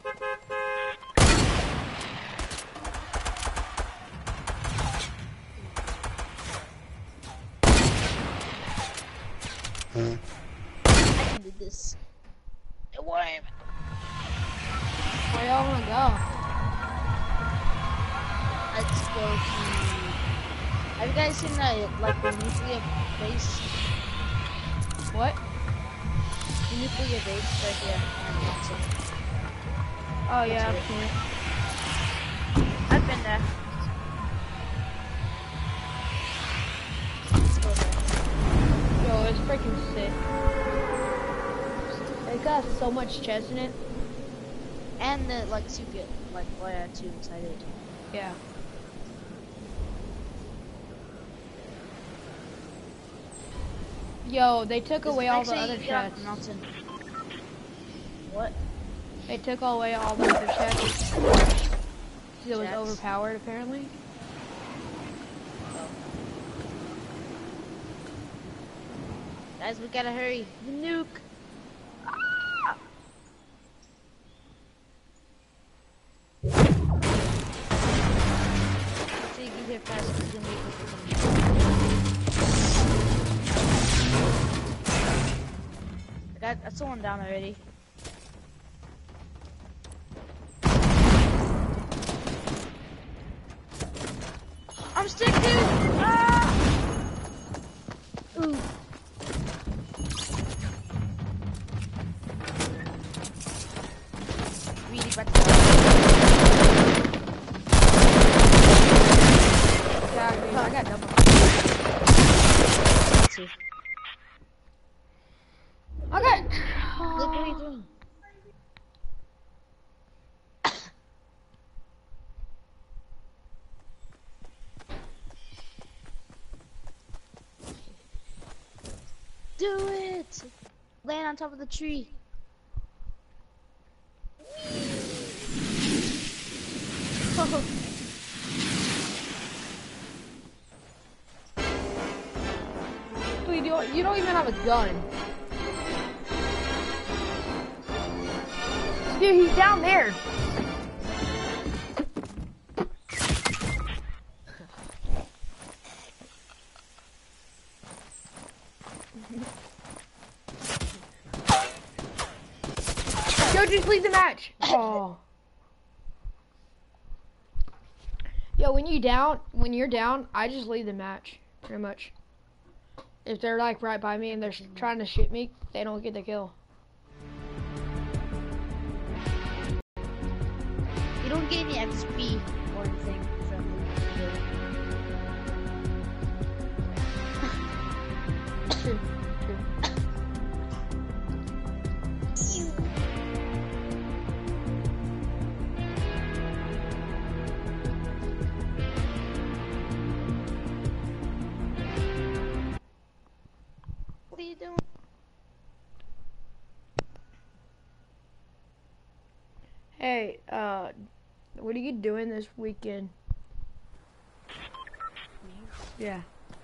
I can do this. Don't worry. Where y'all wanna go? Let's go to. Have you guys seen like the nuclear base? What? The nuclear base right here. Oh yeah, I've seen it. I've been there. Let's go there. Yo, it's freaking sick. It got so much chest in it. And the like secret like wire too inside it. Yeah. Yo, they took away all the other chests. What? They took away all the other chests. It was overpowered apparently. Guys, we gotta hurry. The nuke. Ah! get past it, he's gonna be quicker than me. I got someone down already. I'm stuck, dude! Ah! Ooh. Really bad. Yeah, dude, I got double. Okay. Look what he's doing. Do it! Land on top of the tree. Dude, you don't even have a gun. Dude, he's down there. Yo, just leave the match. Oh. Yo, when you're down, I just leave the match, pretty much. If they're like right by me and they're trying to shoot me, they don't get the kill. You don't get any XP or anything from What are you doing? Hey, what are you doing this weekend? Yeah.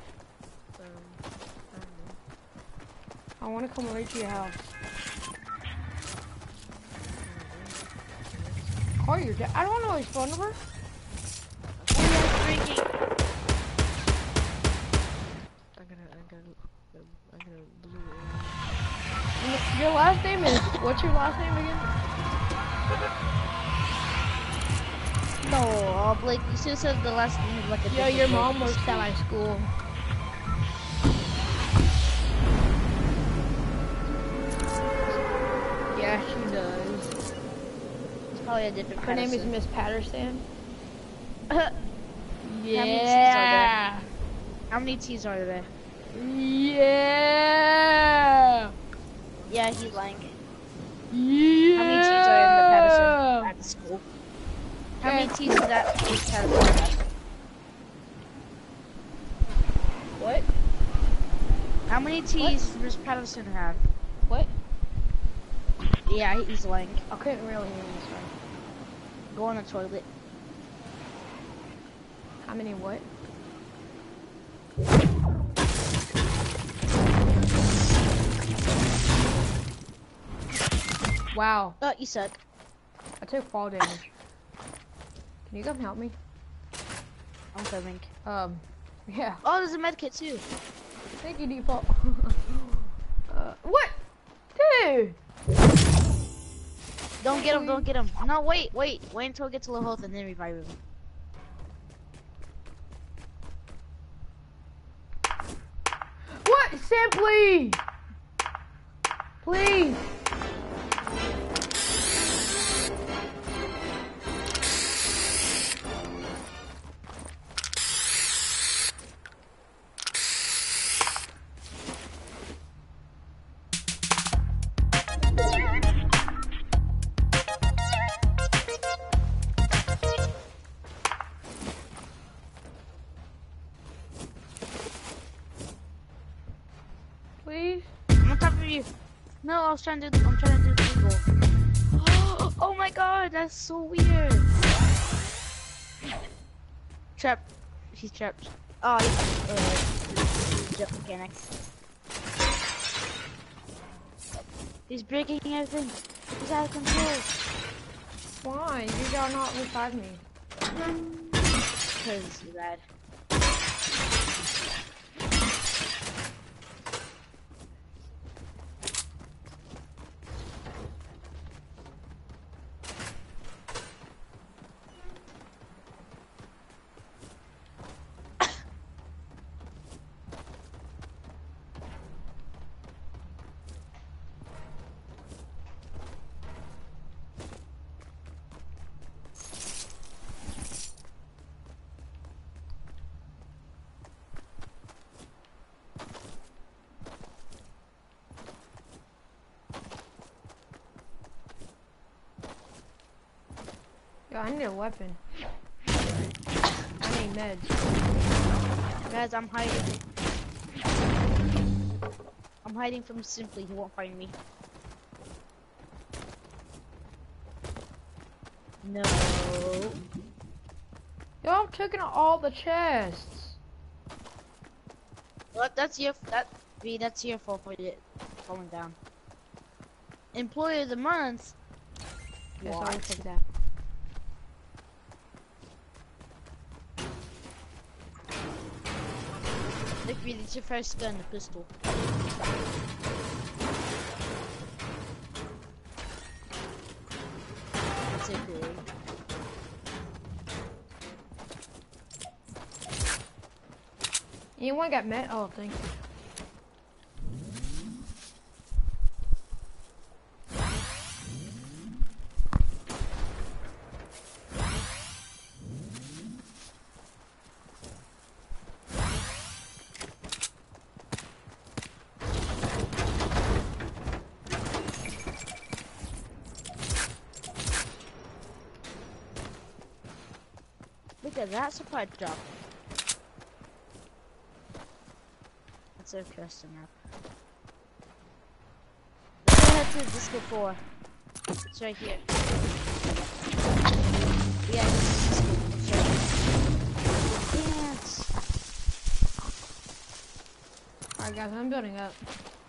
I want to come right to your house. Call your dad. I don't know his phone number. Drinking. I'm gonna blue Your last name is, what's your last name again? No, Blake, you should have said the last name like a Yo, your mom works at my school. Yeah, she does. It's probably a different Her name is Patterson. Miss Patterson. Yeah. Yeah. How many T's are there? Yeah. Yeah, he's lying. Yeah. How many T's are in the Patterson at the school? How many T's is that Miss Patterson have? What? How many T's does Miss Patterson have? What? Yeah, he's lying. I couldn't really hear this one. Go on the toilet. How many what? Wow, Oh, you suck. I took fall damage. Can you come help me? I'm coming. Yeah. Oh, there's a med kit too. Thank you, default. What? Dude! Don't get him, don't get him. No, wait until it gets to low health and then revive him. What? Simply! Please! Please? I'm on top of you. No, I'm trying to do the eagle. Oh my god, that's so weird. Trapped. He's trapped. Oh, he's jet mechanic. He's breaking everything. He's out of control. Why? You gotta not revive me. Because he's bad. God, I need a weapon. I need meds. Guys, I'm hiding. I'm hiding from Simply. He won't find me. No. Yo, I'm taking all the chests. Well, that's your fault for it falling down. Employee of the month. Yes, I will What? take that. Look, Reed, it's your first gun, the pistol. That's it, cool. Anyone got met? Oh, thank you. Look at that supply drop. That's a custom map. Let's go head to Disco 4. It's right here. Yeah, this is Disco. It's right here. Dance. Alright, guys, I'm building up.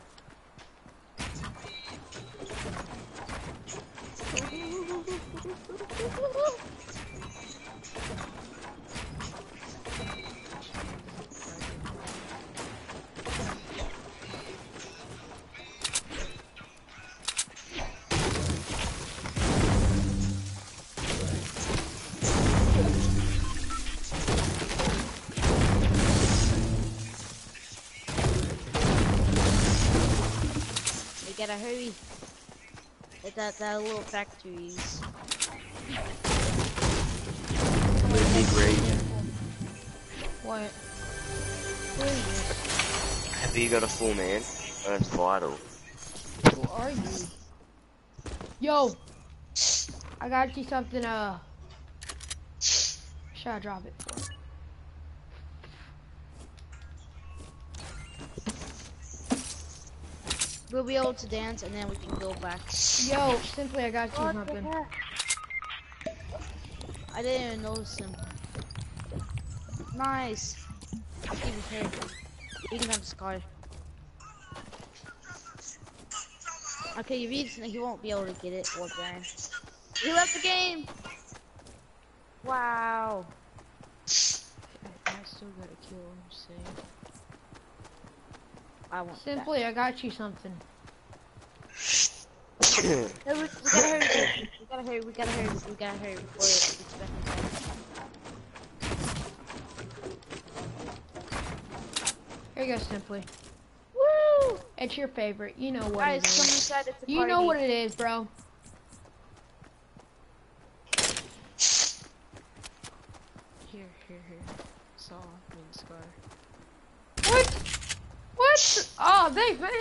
We gotta hurry. At that little factories. Big raid. What? Where is this? Have you got a full man? That's vital. Who are you? Yo! I got you something, should I drop it for? We'll be able to dance and then we can go back. Yo, Simply, I got you What the something. heck? I didn't even notice him. Nice. Let's give his hair. You can have his car. Okay, he won't be able to get it. Or burn. He left the game. Wow. I still gotta kill him, see. I want Simply, I got you something. that. No, we gotta hurry. We gotta hurry. We gotta hurry. We gotta hurry before it gets back inside. Here you go, Simply. Woo! It's your favorite. You know what Guys, it come is. inside. It's a You know party. what it is, bro. Here. Saw me and Scar. What? What? Oh, thanks, man.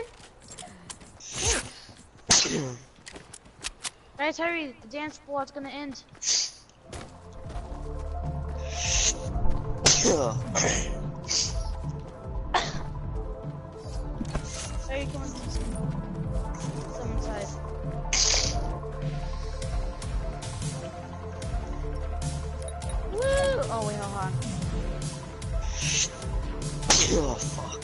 Thanks. Guys, hurry. The dance floor is gonna end. Hurry, come on. Come inside. Woo! Oh, wait, hold on. Oh, fuck.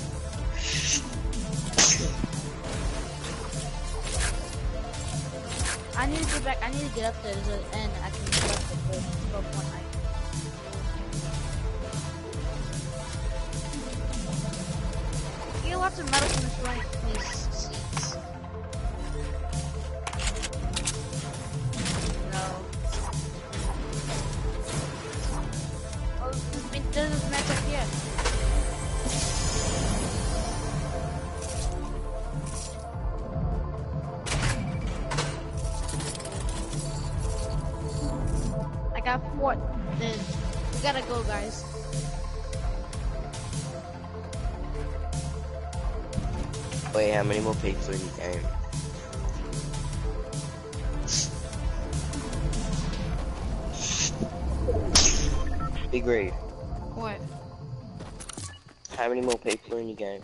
I need to go back. I need to get up there. There's an end. I can get up there for one night. You get lots of metal from destroying these seats. No. Oh, there's this match up here. I got 4. Then we gotta go, guys. Wait, how many more people in the game? Big Ray, What? how many more people are in your game?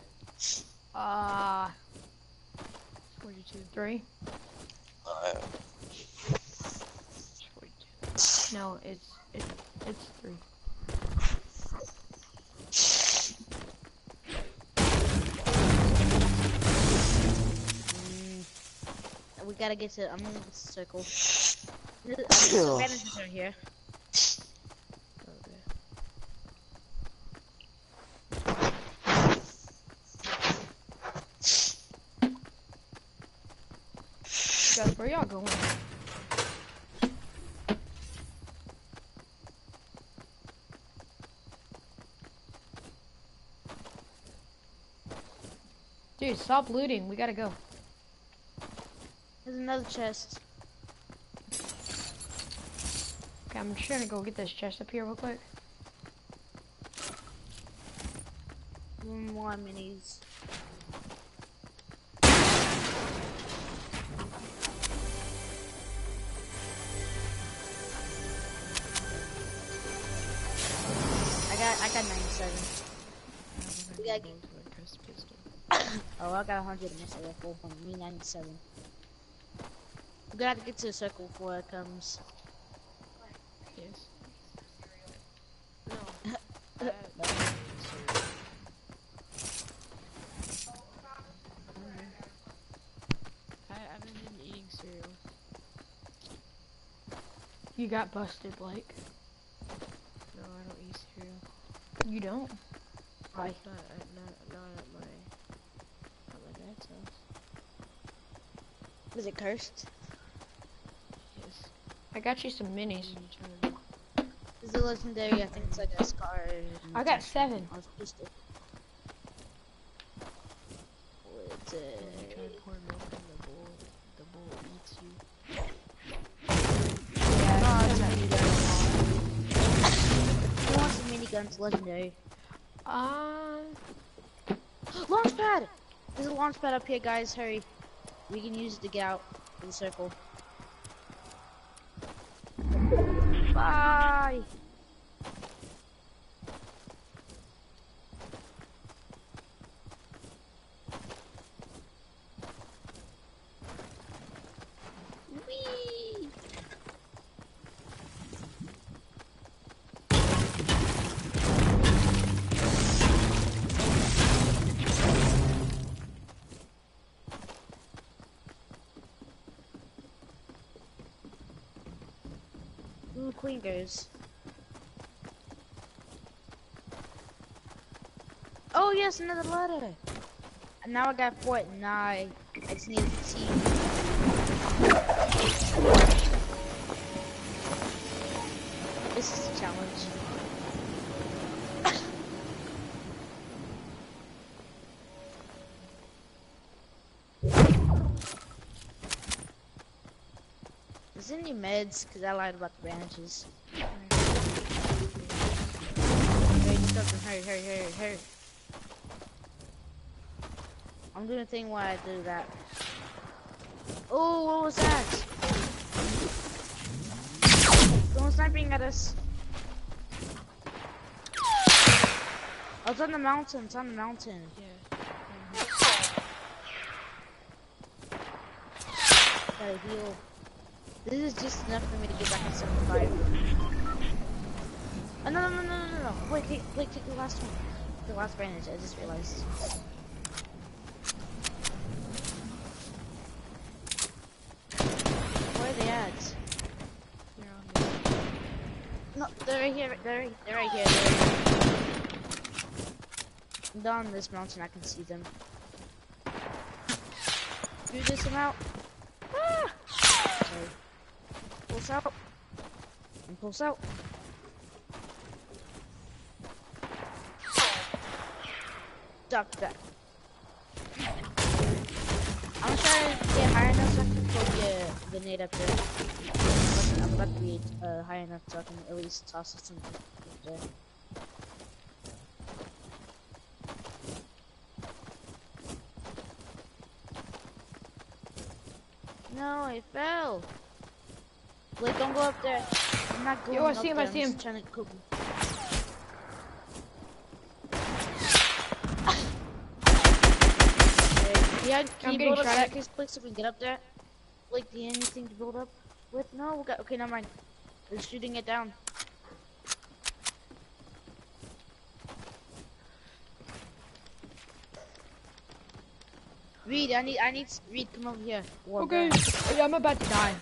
42. 3? Uh, No, it's 3. We gotta get to. I'm in the circle. Advantages are here. Guys, where y'all going? Dude, stop looting. We gotta go. There's another chest. Okay, I'm just gonna go get this chest up here real quick. More minis. I got 97. We gotta get. Oh, I got 100 in this rifle from me 97. We gotta get to the circle before it comes. Yes. I haven't been eating cereal. You got busted, Blake. No, I don't eat cereal. You don't? Why? Not at my dad's house. Is it cursed? Yes. I got you some minis. Is it legendary? I think it's like a scar. I got 7. I was pissed off. What's When it? you try to pour milk in the bowl eats you. Yeah, Who wants the miniguns legendary? Launch pad! There's a launch pad up here, guys. Hurry. We can use it to get out of the circle. Bye! Whee! Ooh, Queen goes. Oh yes, another letter. And now I got Fortnite. I just need to see. This is a challenge. Is there any meds? Cause I lied about the bandages. Hurry. I'm doing a thing where I do that. Oh, what was that? Someone's sniping at us. Oh, it's on the mountain. It's on the mountain. Yeah. Gotta heal. This is just enough for me to get back to 75. Oh, no. Wait, take the last one. The last bandage, I just realized. Where are they at? They're on there. No, they're right here. They're right here. They're on this mountain, I can see them. Do this amount. Ah! Sorry. Pulse out. And pulse out. Stop that. I'm trying to get high enough so I can throw the grenade up there. I'm about to be high enough so I can at least toss it something up there. No, I fell. Wait, don't go up there. I'm not going up there. I see him. Just trying to cook him. Yeah, can I'm you getting build up shot at. staircase quick so we can get up there? Like, do you have anything to build up with? No, we got, okay, never mind. They're shooting it down. Reed, Reed, come over here. War Okay. bear. Yeah, I'm about to die.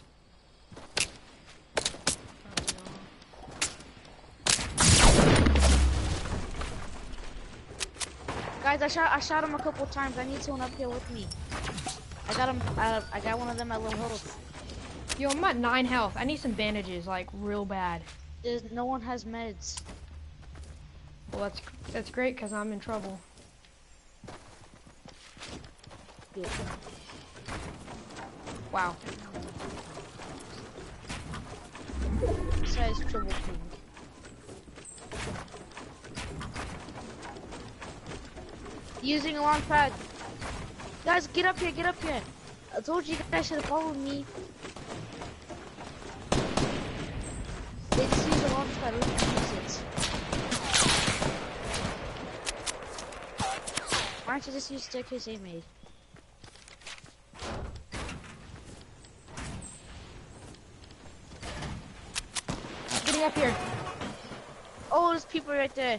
Guys, I shot him a couple times. I need someone up here with me. I got him. I got one of them at low health. Yo, I'm at 9 health. I need some bandages, like real bad. No one has meds. Well, that's great because I'm in trouble. Yeah. Wow. Size trouble king. Using a launch pad. Guys, get up here, get up here. I told you guys should have followed me. They just use a launch pad, we can use it. Why don't you just use staircase they made? Getting up here. Oh, there's people right there.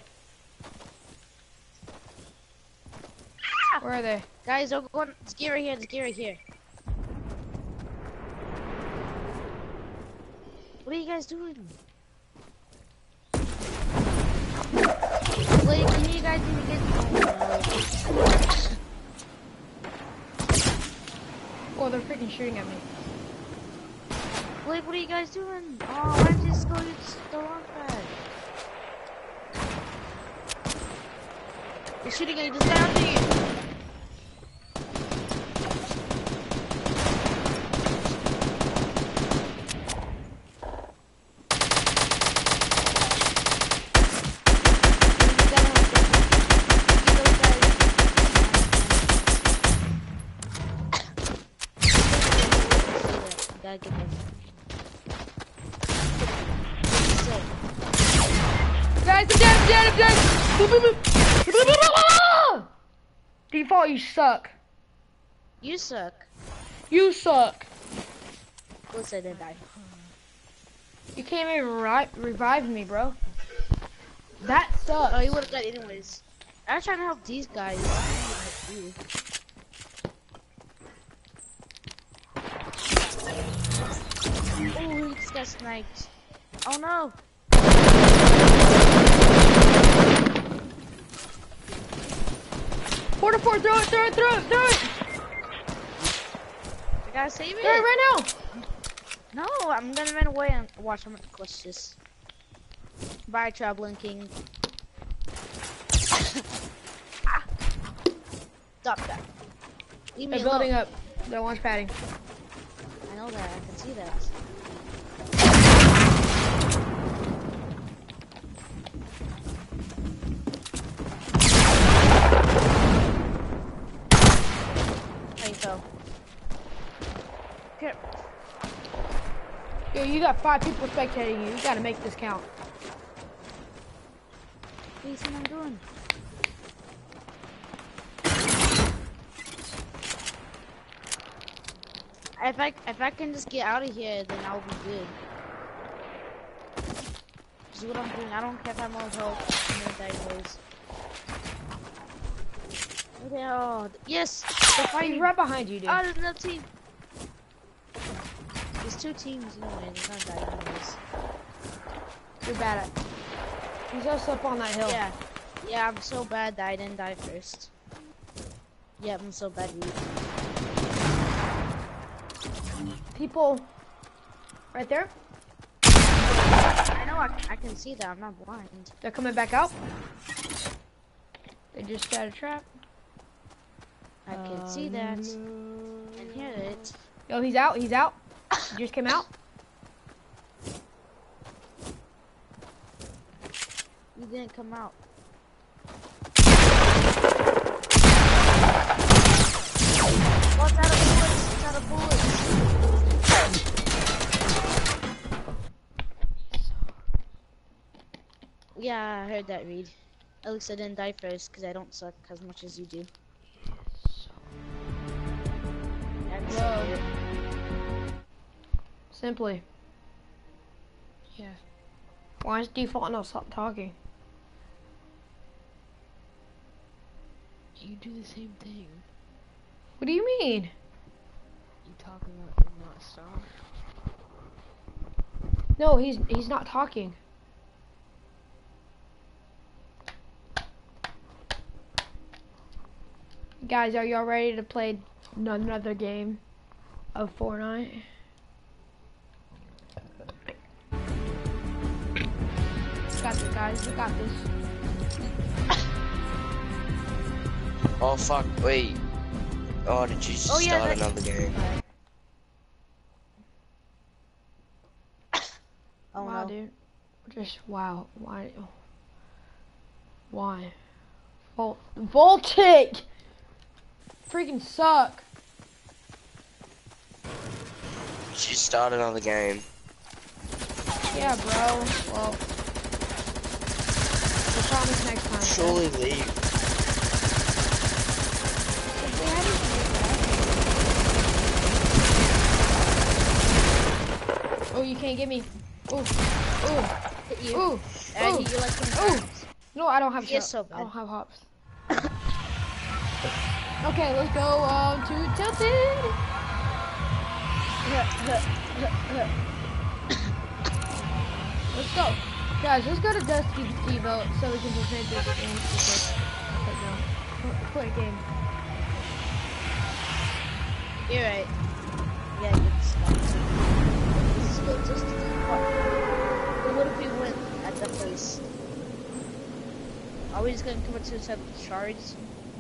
Where are they? Guys, don't go on. There's gear right here, there's gear right here. What are you guys doing? Wait, can you guys even get... Oh, they're freaking shooting at me. Blake, what are you guys doing? Oh, why didn't you just go use the launch pad? They're shooting at you, just down to you. Gotta get them. Guys, I'm dead. Default, you suck. You suck. You suck. Of course I didn't die. You can't even revive me, bro. That sucks. Oh, you would've died anyways. I was trying to help these guys. Oh, he just got sniped. Oh no! Quarter four, throw it. I gotta save it. Throw it right now. No, I'm gonna run away and watch. I'm gonna clutch this. Bye, Traveling King. Ah. Stop that. Leave me They're building alone. up. They're launch padding. I know that. I can see that. How you fell? Here. Yo, you got 5 people spectating you. You gotta make this count. What do you think I'm doing? If I can just get out of here, then I'll be good. This is what I'm doing. I don't care if I'm on help. I'm gonna die anyways. Okay, oh, yes! They're He's fighting! right behind you, dude. Oh, there's another team! There's 2 teams anyway, they're not dying anyways. You're bad at. He's also up on that hill. Yeah, I'm so bad that I didn't die first. Yeah, I'm so bad, dude. People right there. I know I can see that, I'm not blind. They're coming back out. They just got a trap. I can see that and hear it. Yo, he's out. He just came out. He didn't come out. Oh, it's out of bullets. It's out of bullets. Yeah, I heard that, Reed. At least I didn't die first, because I don't suck as much as you do. Whoa. Simply. Yeah. Why is default not stop talking? You do the same thing. What do you mean? You talk about and not stop. No, he's not talking. Guys, are y'all ready to play another game of Fortnite? Got this, guys. We got this. Oh fuck, wait. Oh, did you just start another game? Oh Wow, no. dude. Just wow. Why? Why? Voltic! Freaking suck. Did you start another game? Yeah, bro. Well, I promise next time. Surely leave. Oh, you can't get me. Ooh. Ooh. Hit you. Ooh. I Ooh. hit you like 20 Ooh. times. No, I don't have You're shots. so bad. I don't have hops. Okay, let's go on to Tilted. Let's go. Guys, let's go to Dusty Evo so we can just make this game quick game. You're right. Yeah, good stuff. Let's go just what if we win at the place? Are we just gonna come to some shards?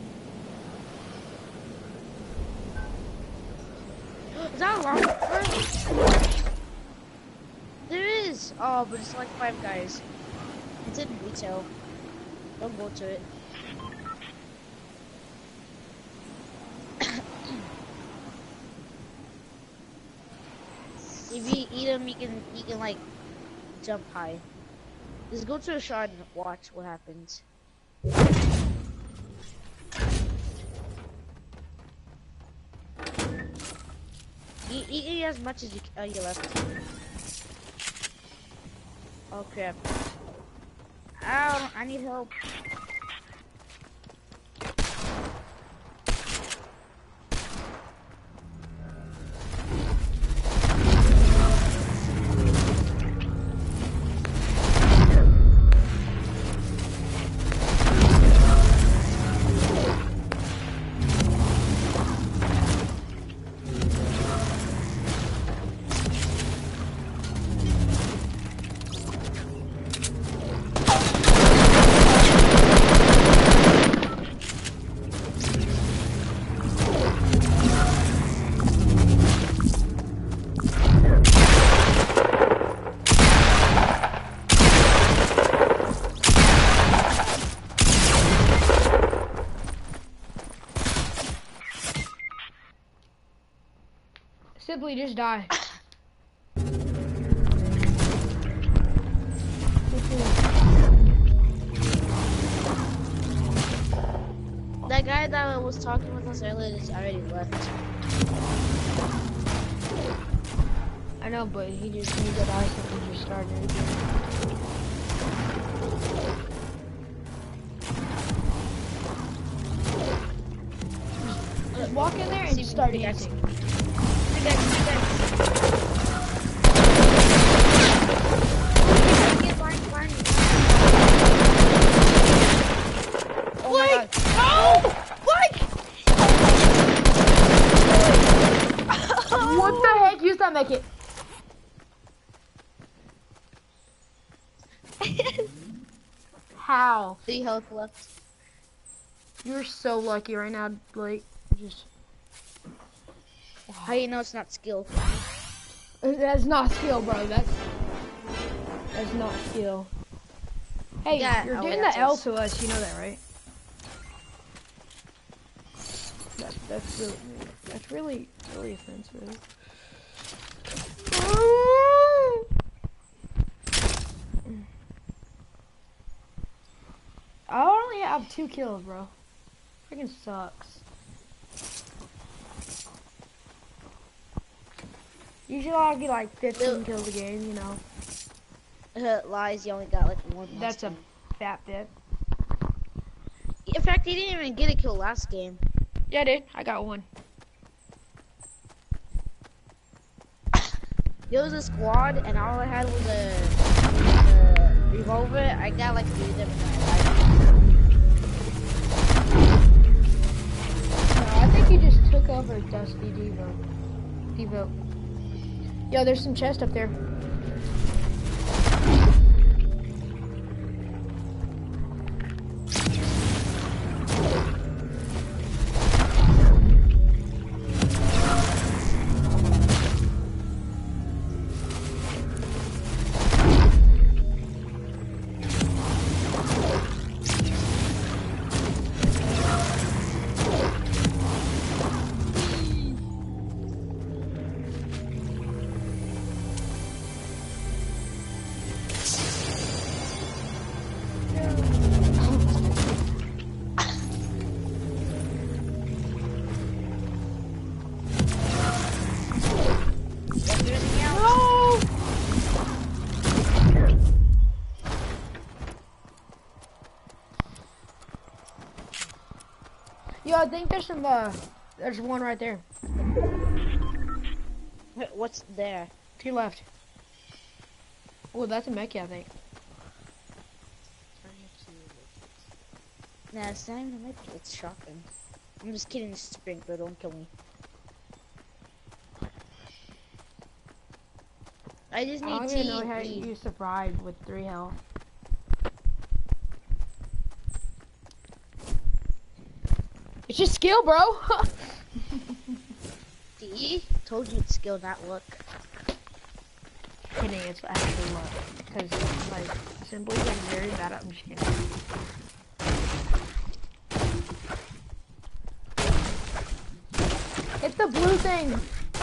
Is that a rock? There is! Oh, but it's like 5 guys. It's in retail. Don't go to it. If you eat them, you can like jump high. Just go to a shard and watch what happens. Eat as much as you left. Oh crap! Ow! I need help. Simply just die. That guy that was talking with us earlier is already left. I know, but he just needs to die so he just started again. Just walk in there and start dancing. Oh my god. What the heck? Use that make it. How? 3 health left. You're so lucky right now, Blake. Just. How you know it's not skill? That's not skill, bro. That's not skill. Hey, Yeah, you're oh, doing that's the L us. to us. You know that, right? That's really offensive. I only have 2 kills, bro. Freaking sucks. Usually I'll get like 15 kills a game, you know. Lies, you only got like one. That's a fat bit. In fact, he didn't even get a kill last game. Yeah, I did. I got one. It was a squad, and all I had was a revolver. I got like 3 of them in my life. I think you just took over Dusty Devo. Devo. Yo, there's some chest up there. Yo, I think there's some, there's one right there. What's there? To your left. Oh, that's a mechie, I think. Nah, it's not even a mech, it's shotgun. I'm just kidding, it's a sprinkler, don't kill me. I just I need don't even know how you survived with 3 health. It's just skill, bro. See? Told you it's skill, not luck. Kidding, it's actually luck. Because, like, Simply's like very bad at. I'm just kidding. It's the blue thing.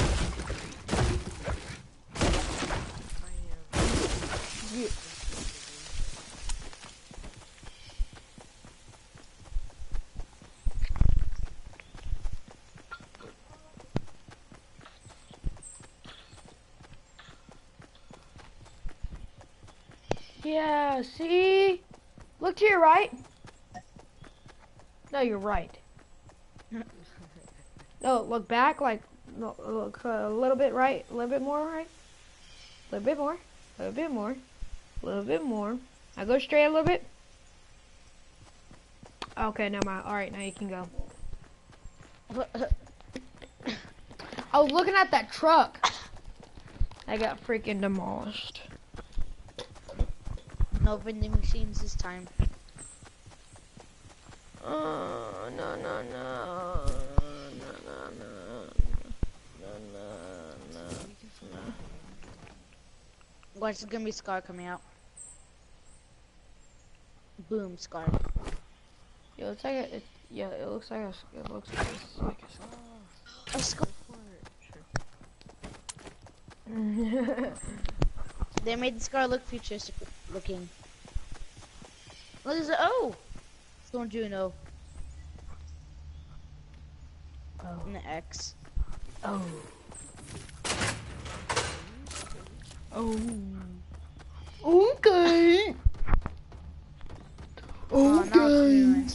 Yeah, see? Look to your right. No, you're right. No, look back, like, no, look a little bit right, a little bit more right. A little bit more, a little bit more, a little bit more. Now go straight a little bit. Okay, never mind. Alright, now you can go. I was looking at that truck. I got freaking demolished. No vending machines this time. No. Watch, there's gonna be Scar coming out. Boom, Scar. It looks like it looks like a A Scar. They made the Scar look futuristic looking. Look, there's a O. It's going Juno. Oh. And the X. Oh. Oh. Okay. Oh, now it's ruined.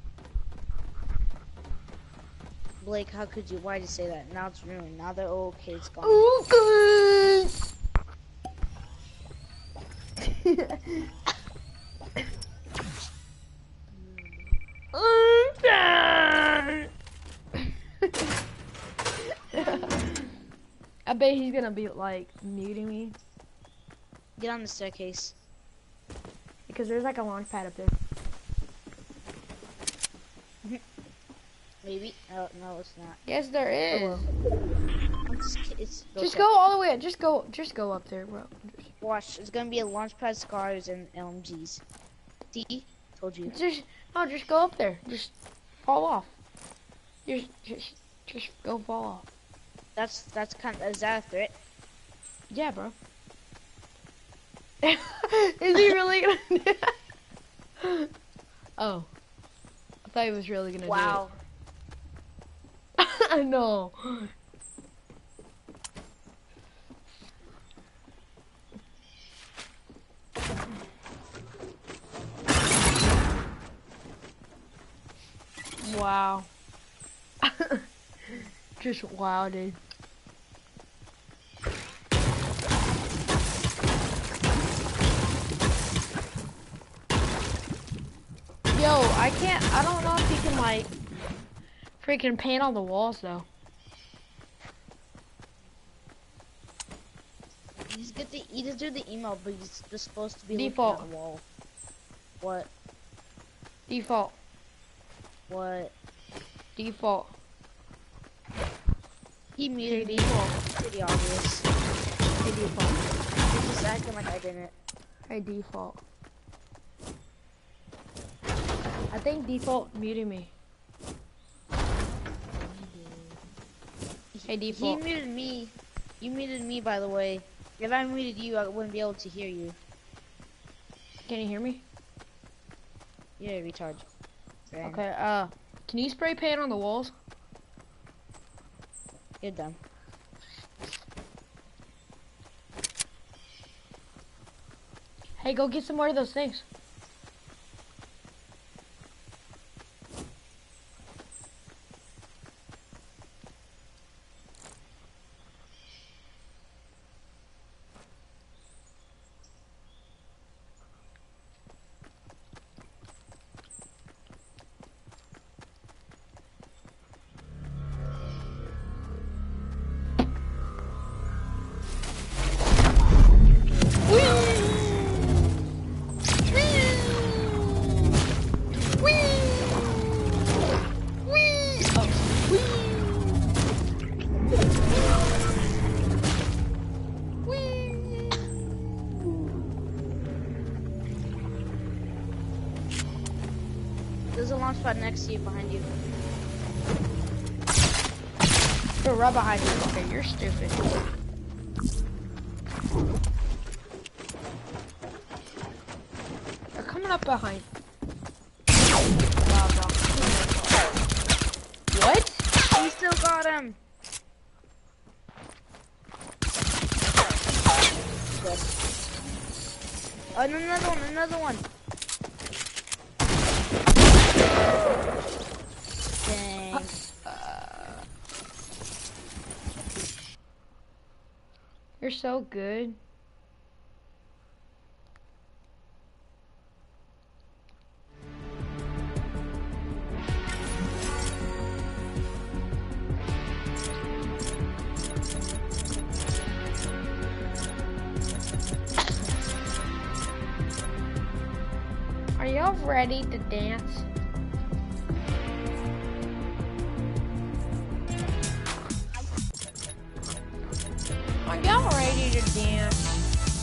Blake, how could you? Why'd you say that? Now it's ruined. Now they're okay. It's gone. Okay. I bet he's gonna be like muting me Get on the staircase. because there's like a launch pad up there. Maybe. Oh, no, it's not. Yes, there is. Just okay. go all the way. Just go up there, bro. Watch. It's gonna be a launchpad, Scars, and LMGs. See? Told you. Just go up there. Just fall off. Just go fall off. That's kind of. Is that a threat? Yeah, bro. Is he really gonna do that? Oh. I thought he was really gonna Wow. do it. I know. Wow. Just wow, dude. Yo, I don't know if you can like freaking paint on the walls though. You just do the email, but it's just supposed to be Default. looking at the wall. What? Default. What? Default. He muted me. default. Pretty obvious. Hey, default. He's just acting like I didn't. Hey, default. I think default muted me. Hey, default. He muted me. You muted me, by the way. If I muted you, I wouldn't be able to hear you. Can you hear me? Yeah, retard. Brand. Okay, can you spray paint on the walls? You're done. Hey, go get some more of those things. There's a launch pad next to you, behind you. You're right behind you. Okay, you're stupid. They're coming up behind. Wow, bro. What? We still got him. Good. Oh, and another one, another one. Dang. You're so good. Are y'all ready to dance? Are y'all ready to dance?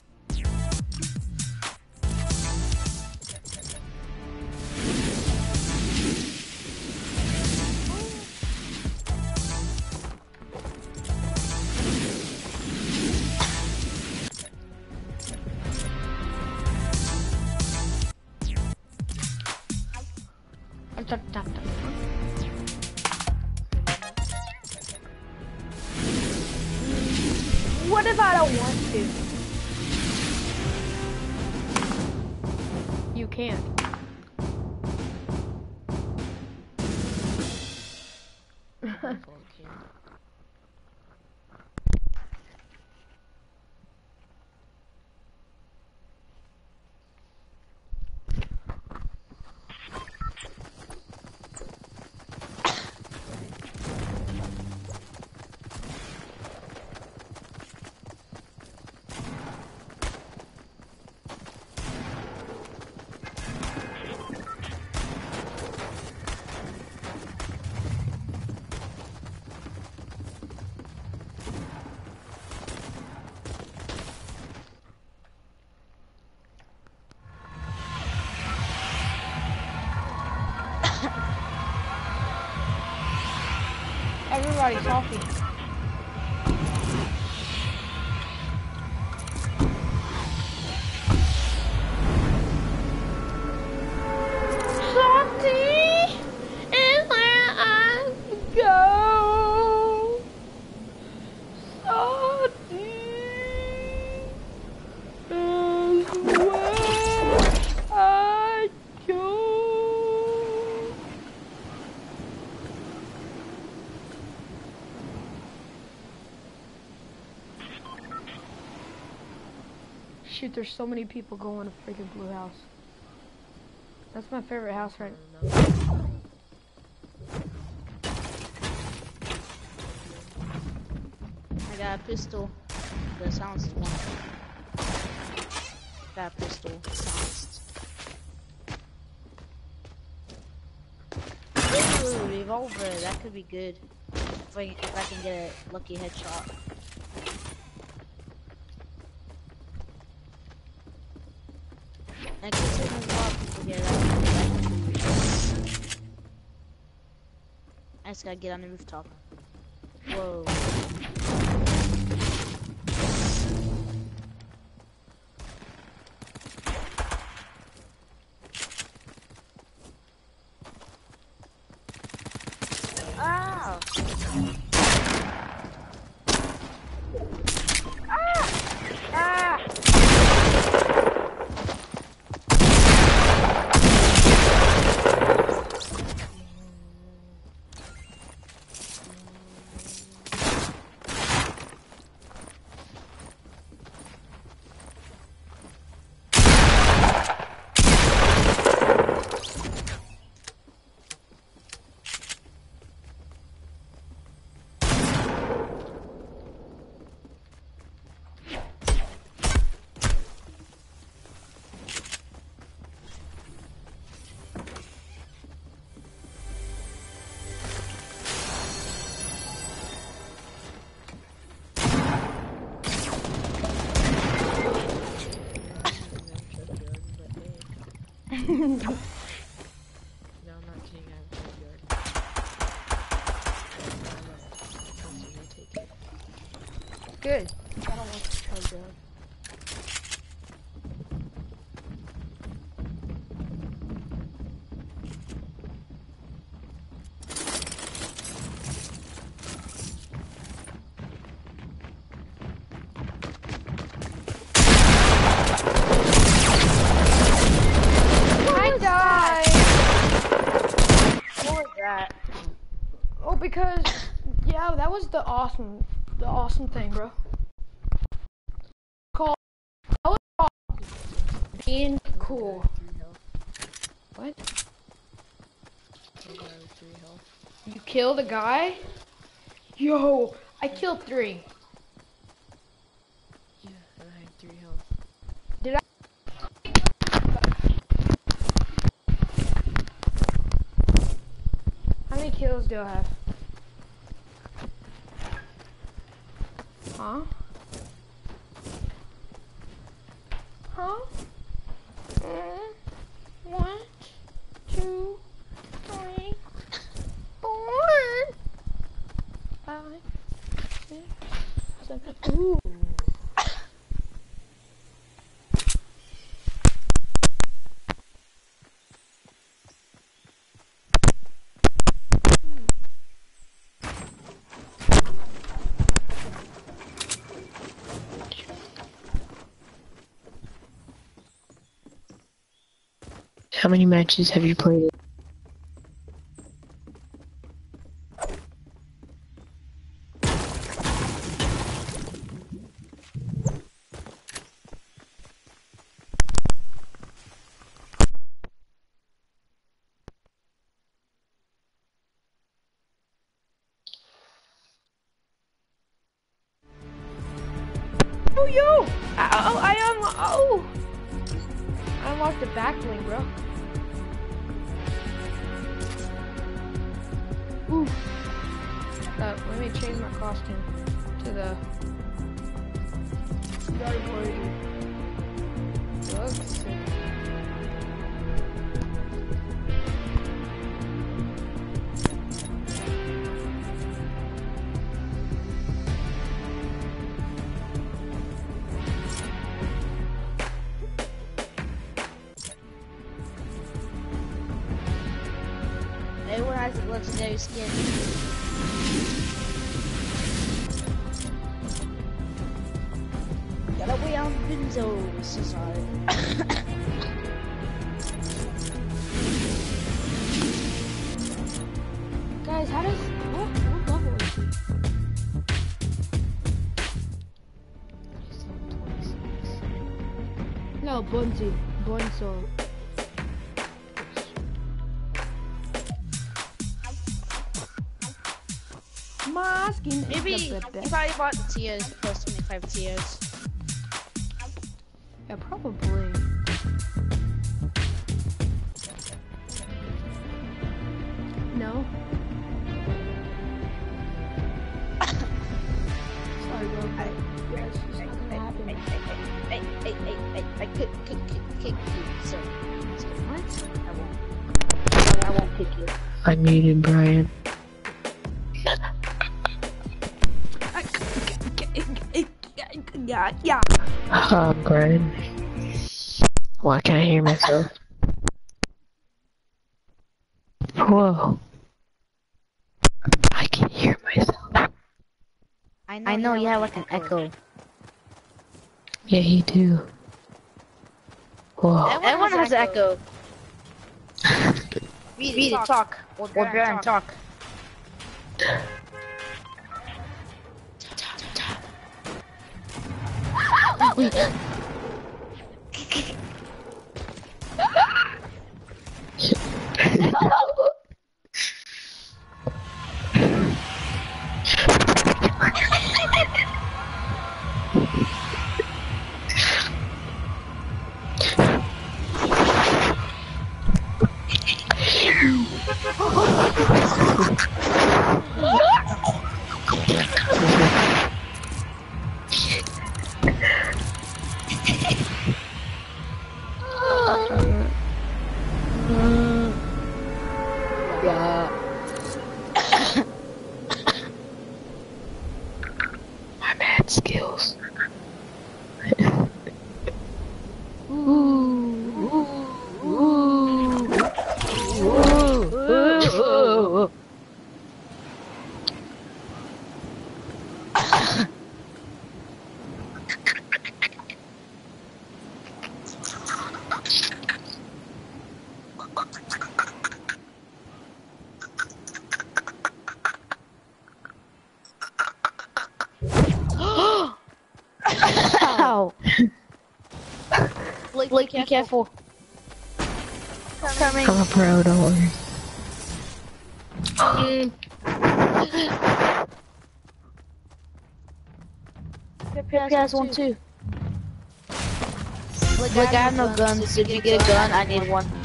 What if I don't want to? You can't. Everybody's talking. Salty is where I go. Salty is where I go. shoot, there's so many people going to freaking blue house. That's my favorite house right now. I got a pistol. The silenced one. Got a pistol. Silenced. Ooh, revolver. That could be good. If I can get a lucky headshot. And considering there's a lot of people here, I just gotta get on the rooftop. Whoa. Ah! Ah! No, I'm not kidding. I have a graveyard. You may take it. Good. I don't want to charge out. Oh, because yeah, that was the awesome thing, bro. Called being cool. What? You killed a guy? Yo, I killed 3. Yeah, and I had 3 health. Did I? How many kills do I have? Huh? Huh? 1, 2, 3, 4, 5, 6, 7. Ooh. How many matches have you played? Oh, yo! I unlocked the back bling, bro. Ooh. Let me change my costume to the dark version. Looks sick. Everyone has a legendary skin. Got away on Benzo, sorry. Guys, how does what level is he? No, Bunty. Bunso. My skin Maybe is you the best. probably bought the tiers, plus 25 tiers. Yeah, probably. No. Sorry, bro. Yeah, it's just not gonna happen. I could kick you, sir. What? I won't kick you. I muted Brian. Yeah. Brian. Why can't I hear myself? Whoa. I can hear myself. I know you have like an echo. Yeah, you do. Whoa. Everyone has an echo. Read Read it, talk. Or Brian, talk. My mad skills. Ow. Blake, be careful. Coming. I'm a pro, don't worry. PS one too. Like I have no guns. If you get a gun, I need one.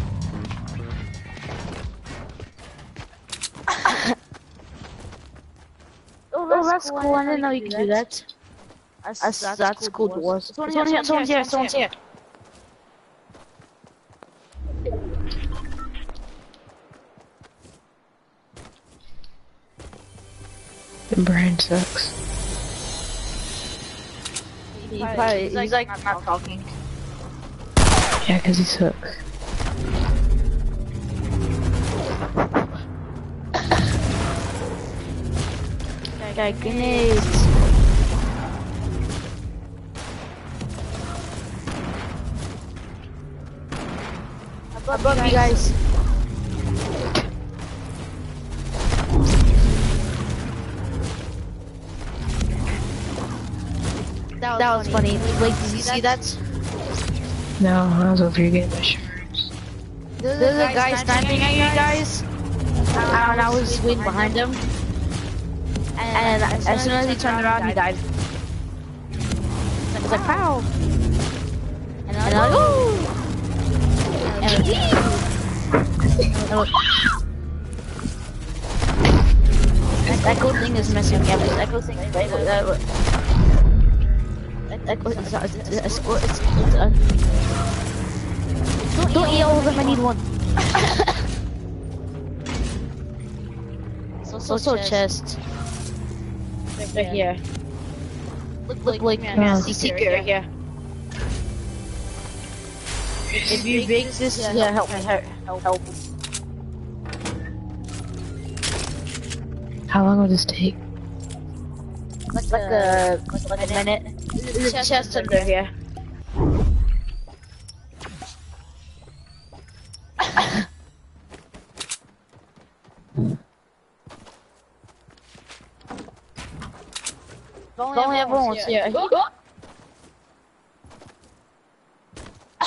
Oh, that's cool. I didn't know you could do that. That's cool, Dwarves. Someone's here. Someone's here. Brian sucks. He's like not talking. Yeah, 'cause he sucks. Got grenades. Above you guys. That was funny. Wait, did you see that? No, I was over here getting my shirts. There's a guy sniping at you guys, and I was waiting behind him. And as soon as he turned around, he died. I was like, pow! And I was like, ooh! And this echo thing is messing me up. This echo thing is don't yell over them, I need one. Also chest. Right here. Look like secret right here. If you break this, yeah, help me, help. How long will this take? Like a minute. There's a chest under here. Only everyone's here.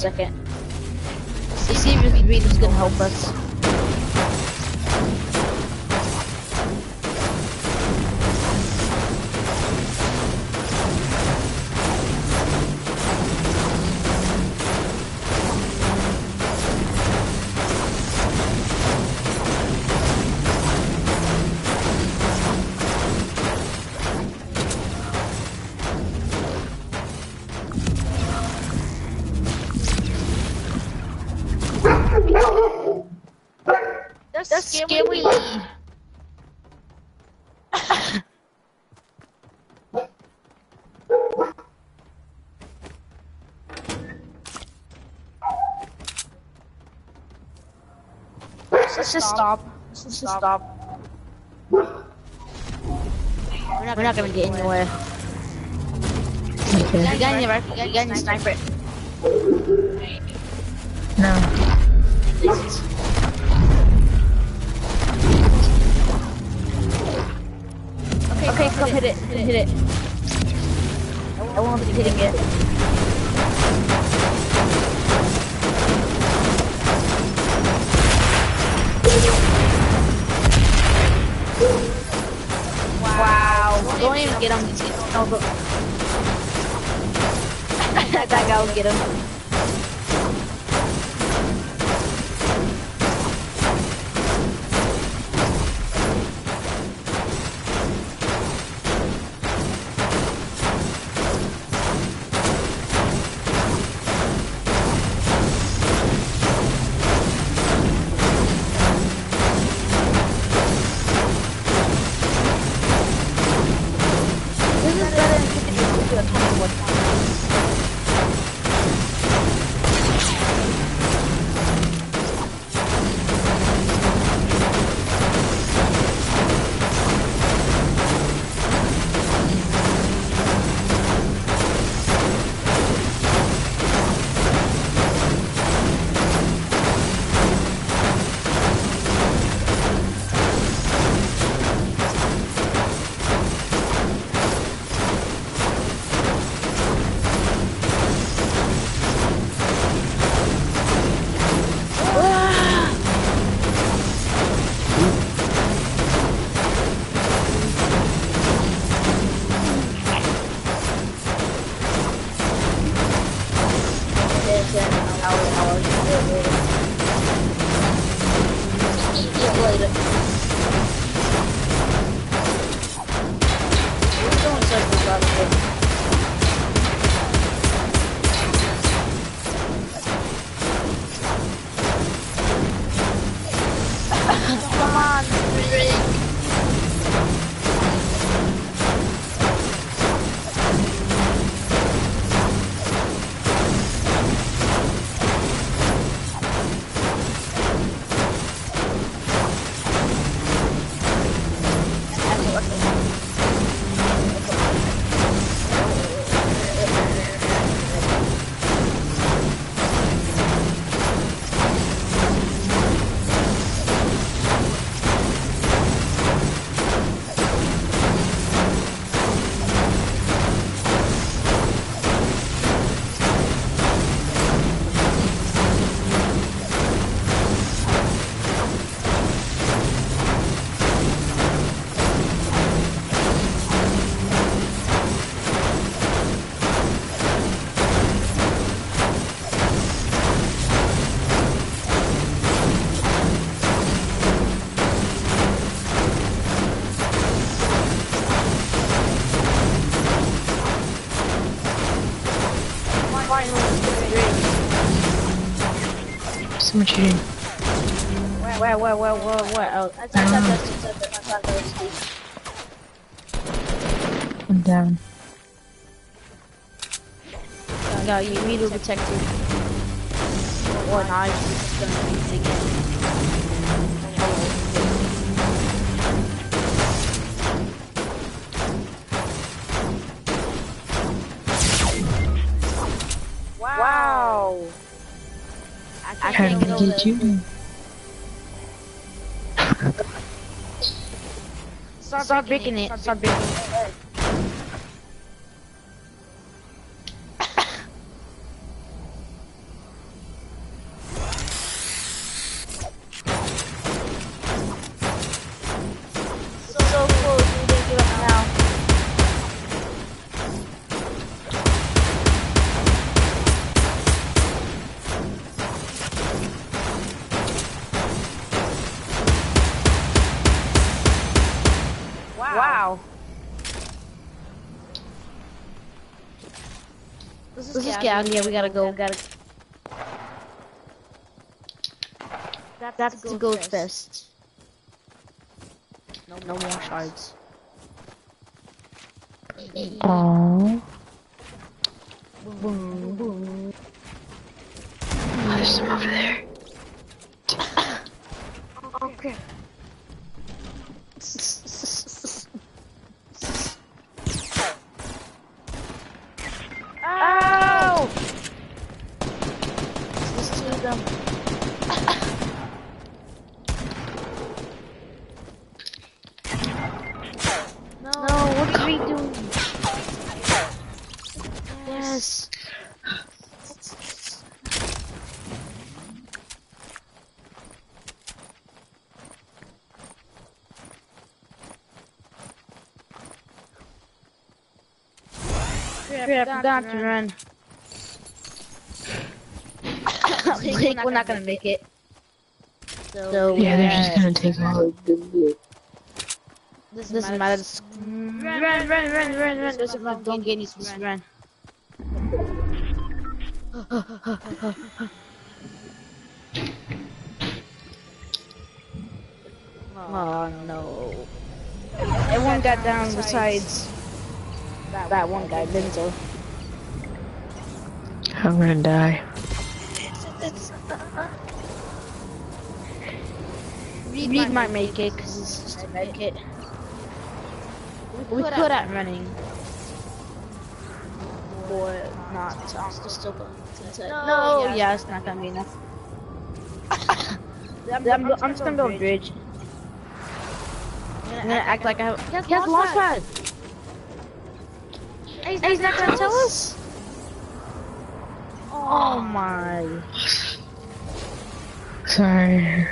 second. See if this beat is gonna help us. That's scary. Let's just stop. We're not gonna get anywhere. Okay. You got any rifle? You got any sniper? No. Okay, come hit it. Hit it. I won't be hitting it. Wow. Don't even get him. No, go. That guy will get him. This is better than 50 to a 21 point. Come on, Rick. Someone shooting. Where? Oh, I'm down. no, you need to protect you. Or not, you're just gonna be thinking. Wow! I How can't did get we over get you? Start breaking it. Start breaking it. Ow. Let's just get out of here. We gotta go. That's the gold fest. No more shards. Aww. Boom, boom. Oh, there's some over there. Okay. Ow! There's two of them. No, what are we doing? Yes. Crap, I forgot to run. We're not gonna make it. So Yeah, they're just gonna take all of the loot. Doesn't matter. Run. Doesn't matter. Don't get any space. Run. Oh no. Everyone got down besides that one guy, Benzo. I'm gonna die. Reed might make it because he's just a med kit. We could at running. Or not. Still going to No, yeah, it's not gonna be enough. I'm just gonna go bridge. I'm gonna act like I have. He has launch pad! And he's not gonna tell us? Oh my. Sorry.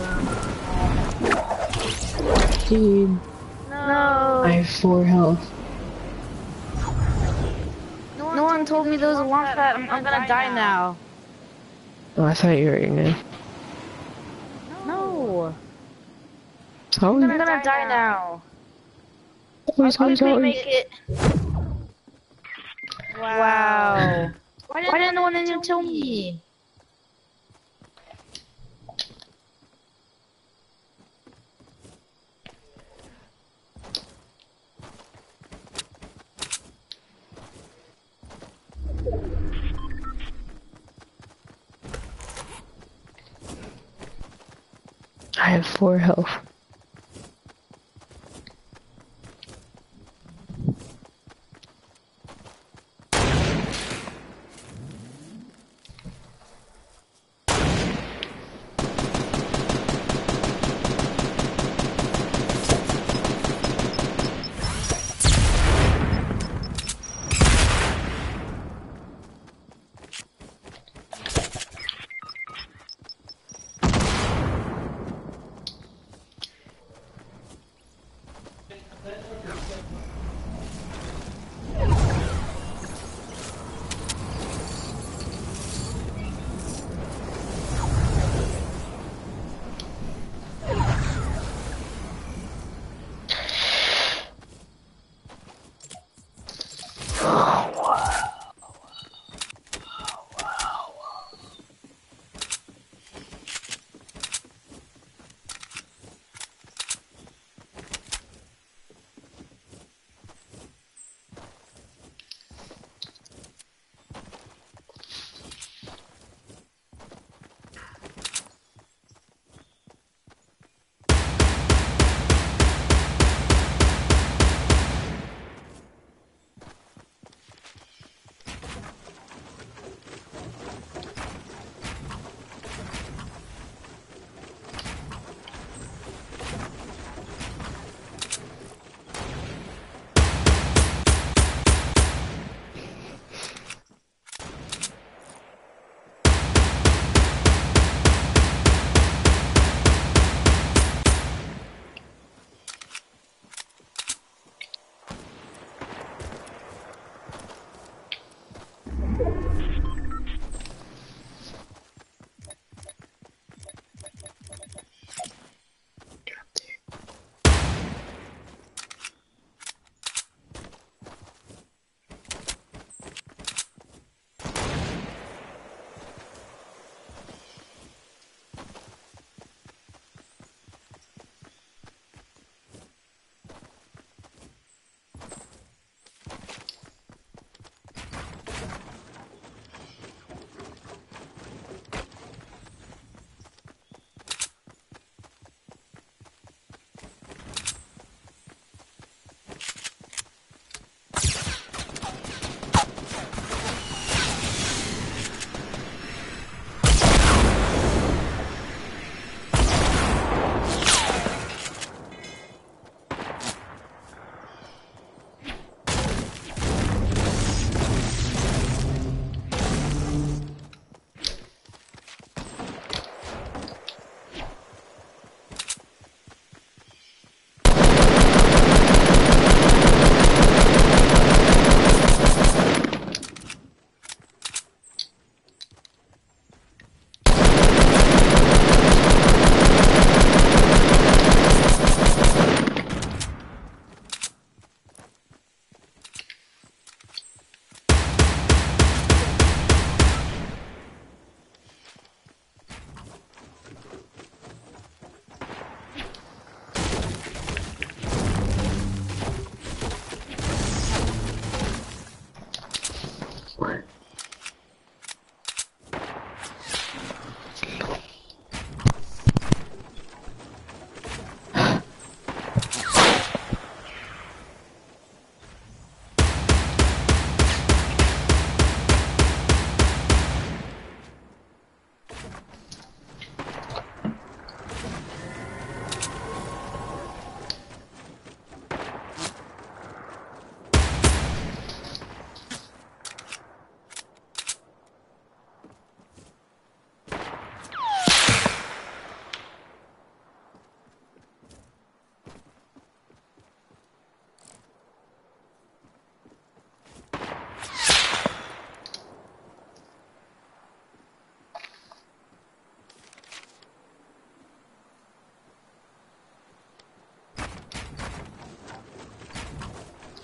Dude. No. I have 4 health. No one told me there was a launch pad. I'm gonna die now. Oh, I thought you were gonna. No. So I'm gonna die now. Sorry. Make it. Wow. Why didn't no one even tell me? I have 4 health.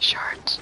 short.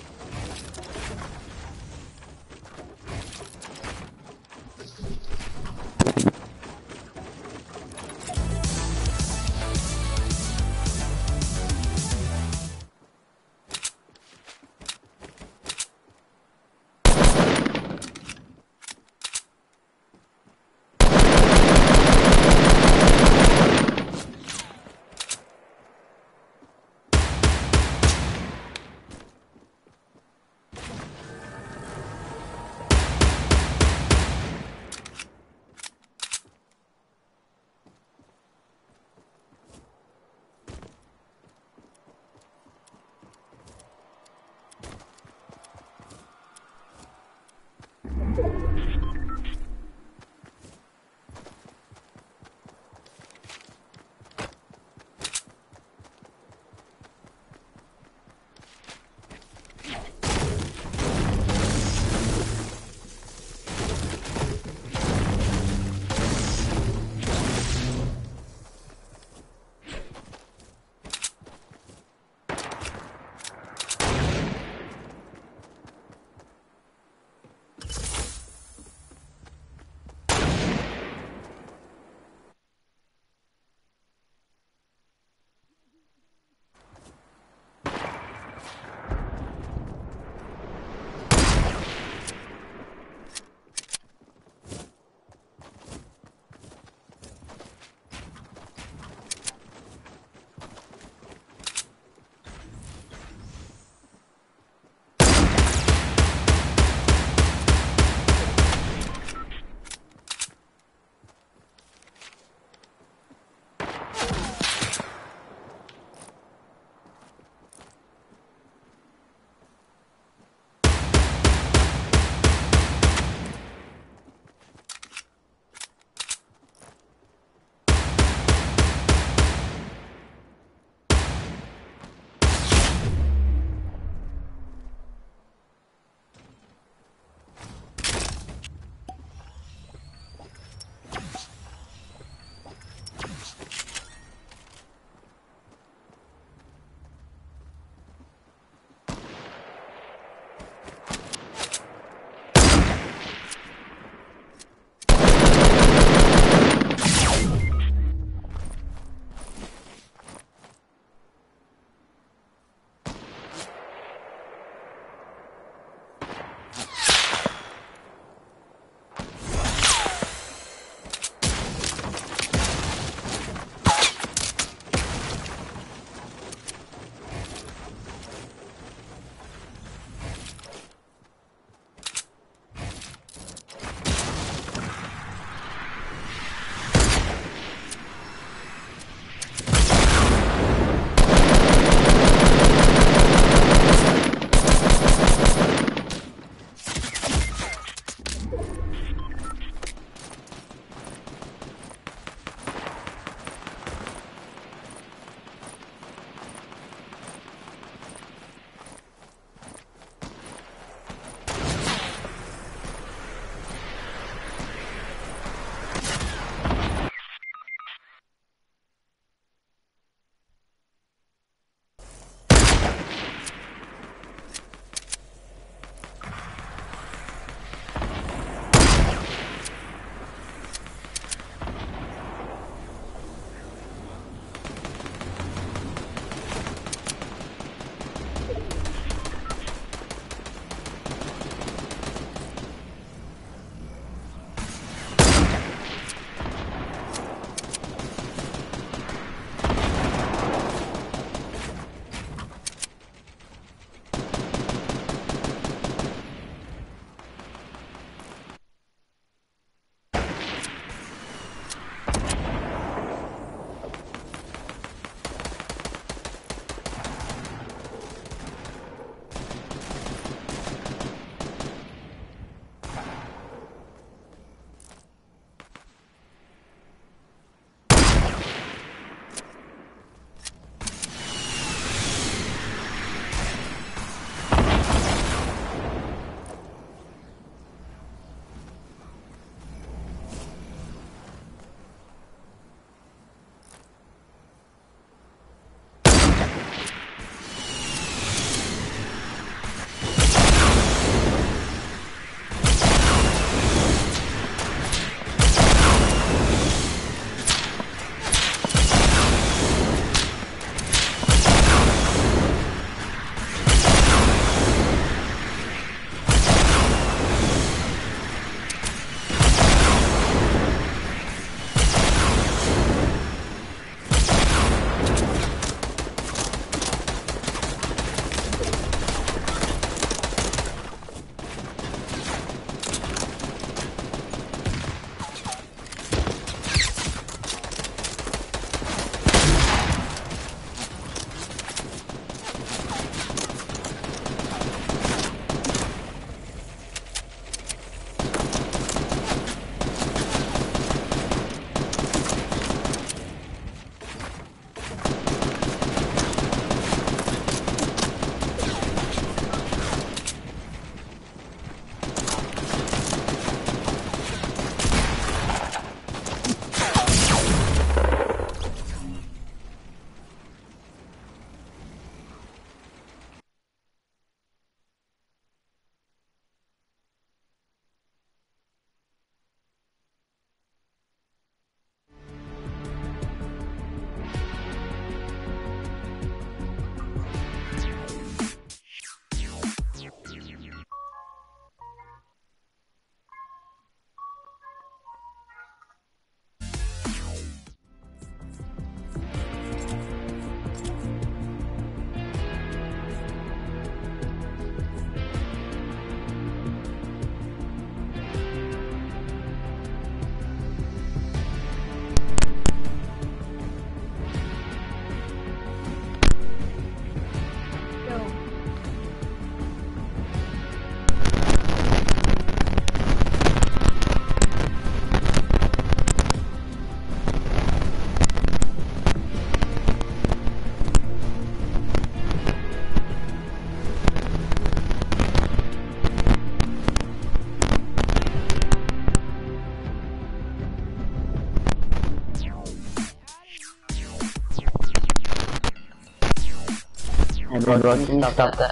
Hey bro, can you stop that?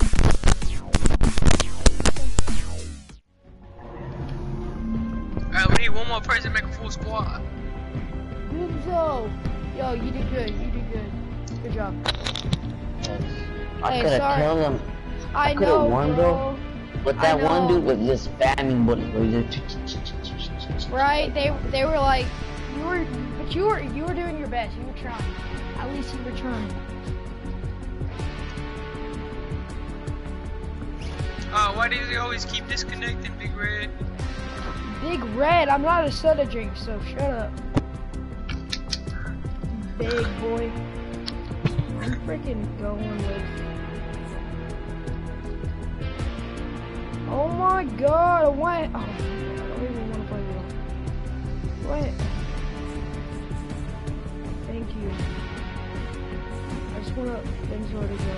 Alright, we need one more person to make a full squad. Boomzo! Yo, you did good. You did good. Good job. I Hey, could've sorry. killed him. I could've know, won, bro. But that one dude was just spamming bullets, bro. He just... Right? They were like, you were doing your best. You were trying. At least you were trying. Why does he always keep disconnecting, Big Red? Big Red, I'm not a soda drink, so shut up. Big boy. I'm freaking going with... Oh my god, what? Oh, I don't even want to play with him. What? Thank you. I just want to... Things already go.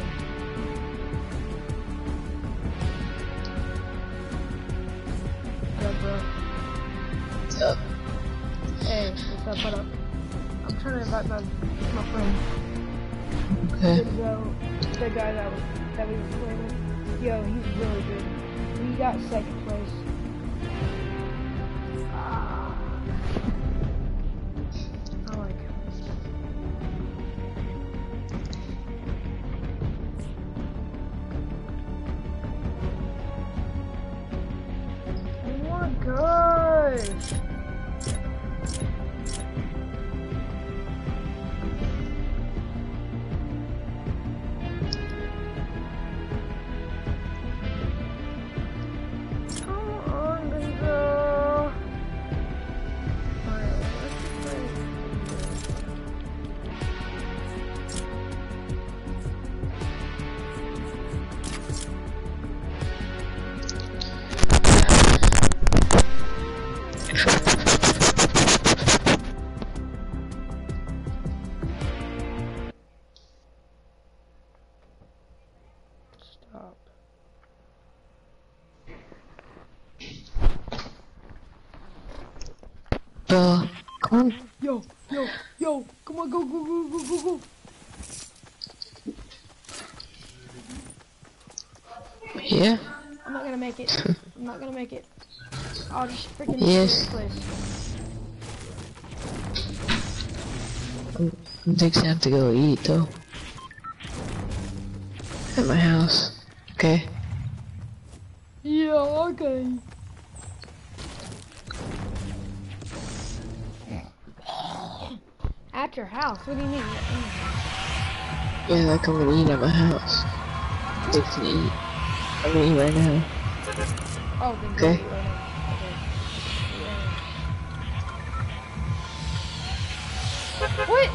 What up, bro? What's up? Hey, what's up, what up? I'm trying to invite my friend. Okay. The guy that we were playing with. Yo, he's really good. We got second place. I like him. Oh my gosh! Stop. Come on. Yo, come on, go. Yeah? I'm not gonna make it. I'm not gonna make it. I'll just freaking Yes. place. I'm thinking I have to go eat though. At my house. Okay. Yeah, okay. At your house? What do you mean? Yeah, like I'm gonna eat at my house. I'm fixing to eat. I'm gonna eat right now. Oh, then Okay. go eat right now. Okay. What?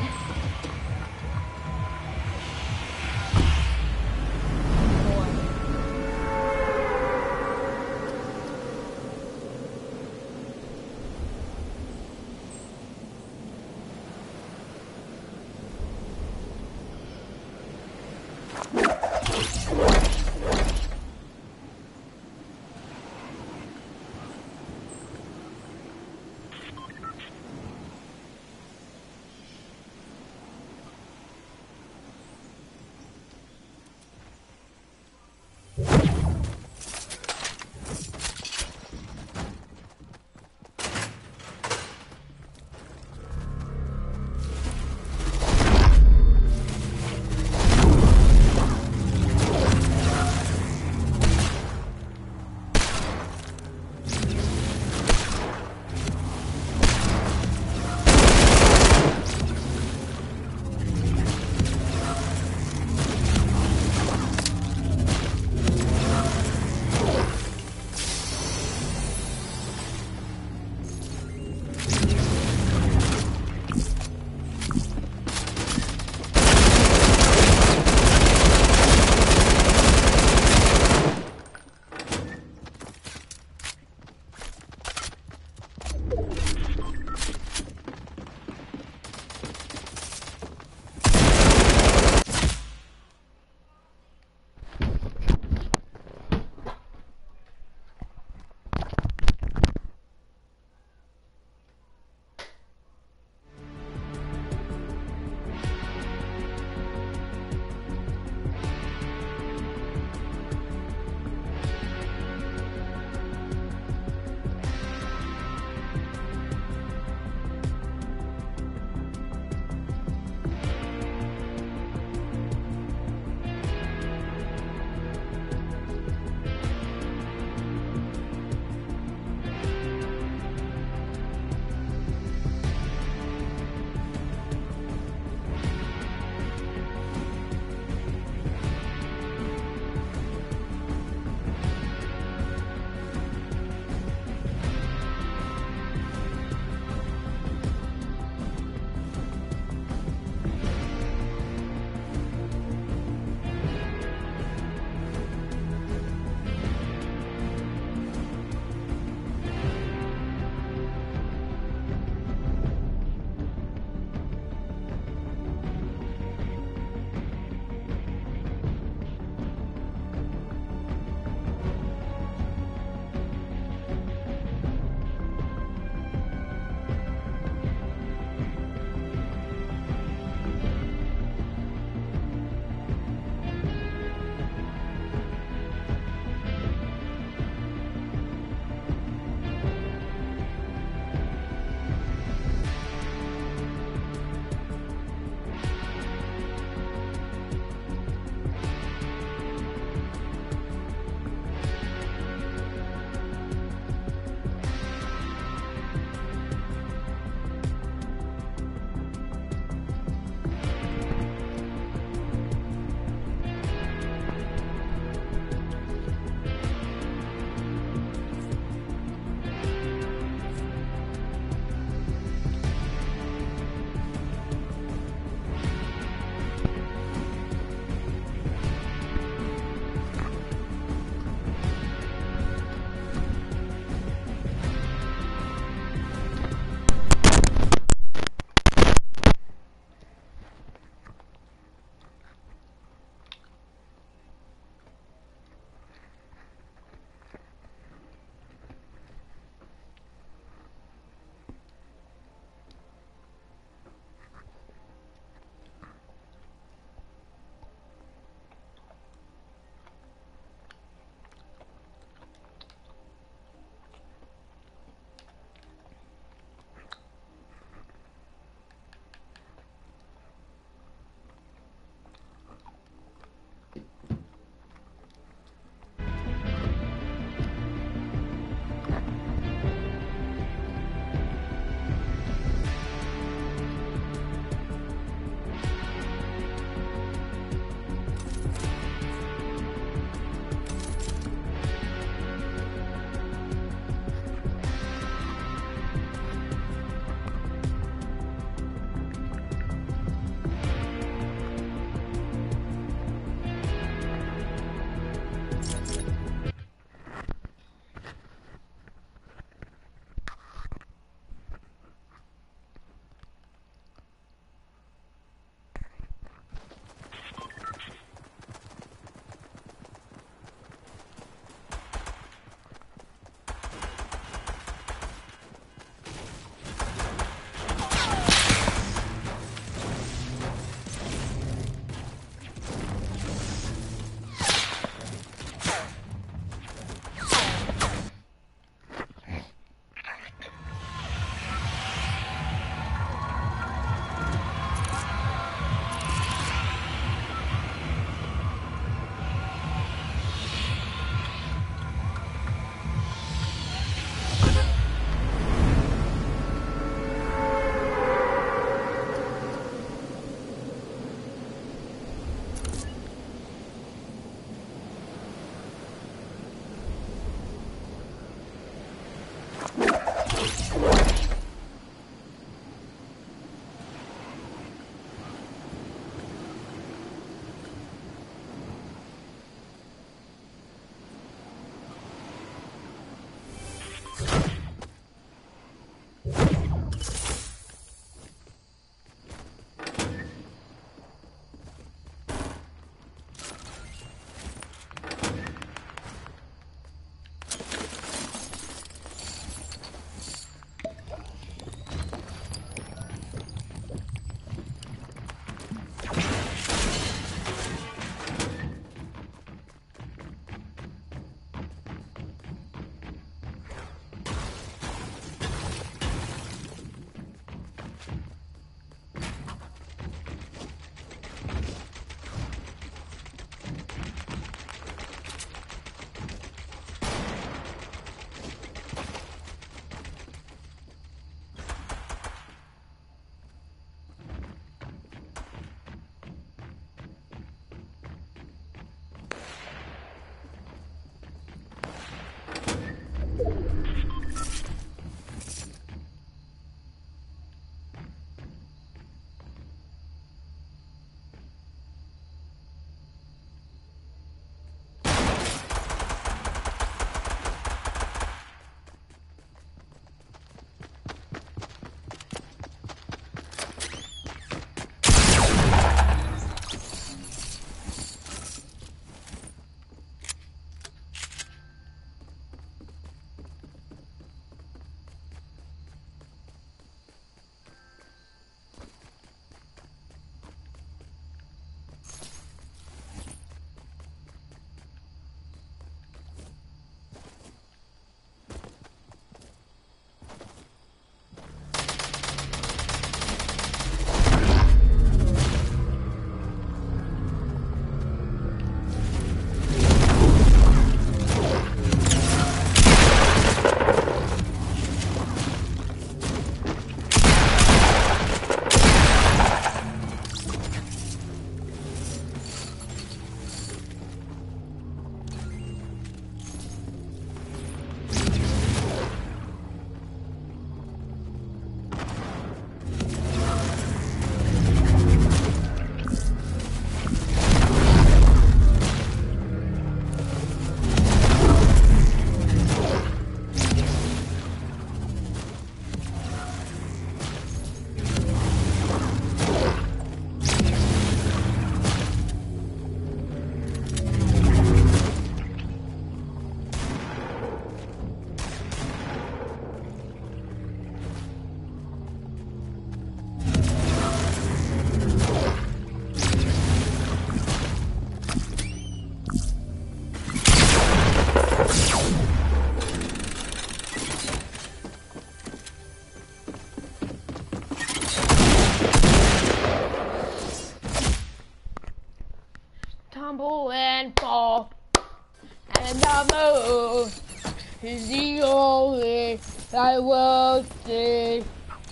stumble and fall. And the moon is the only I will see.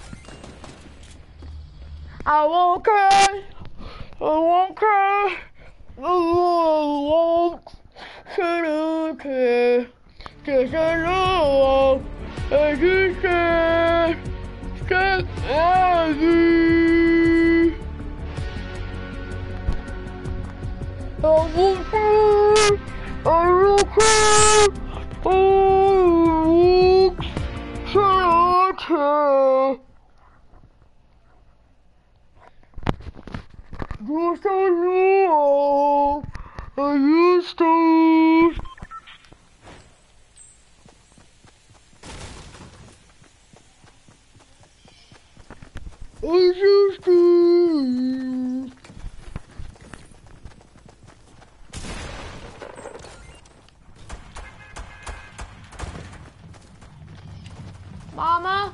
I won't cry, I won't cry, I won't cry, just a little, as you said, stay heavy. I won't cry, I will cry, I won't cry. Just a little, I used to. I used to. Mama?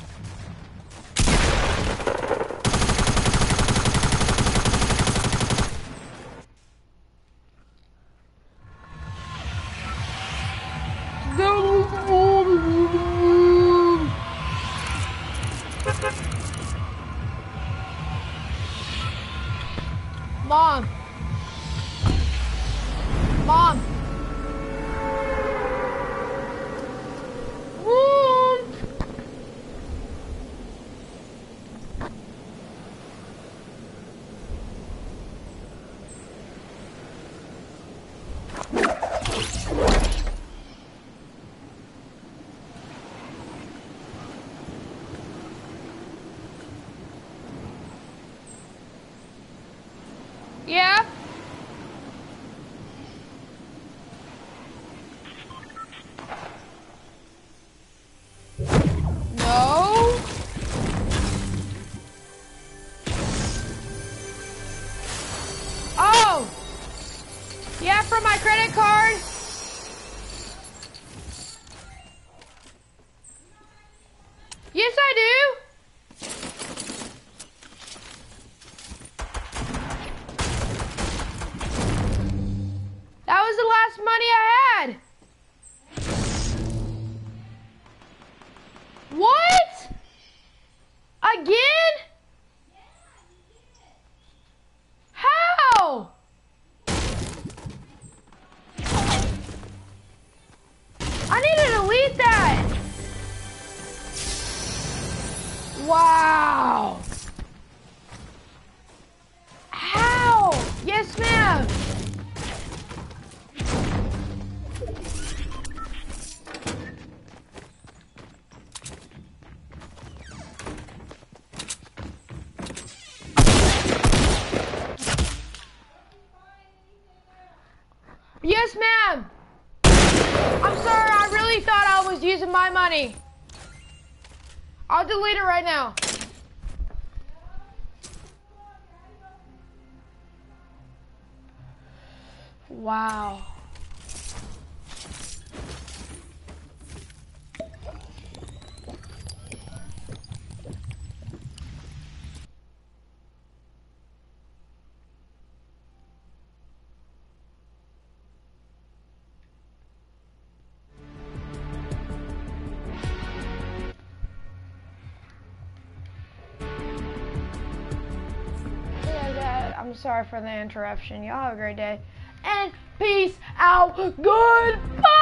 Mom. Mom. Mom. Yeah? No? Oh! Yeah, from my credit card? Yes, I do. That was the last money I had. What? Again? How? I need to delete that. Wow. How? Yes, ma'am. Yes, ma'am. I'm sorry, I really thought I was using my money. I'll delete it right now. Wow. I'm sorry for the interruption. Y'all have a great day. And peace out. Goodbye.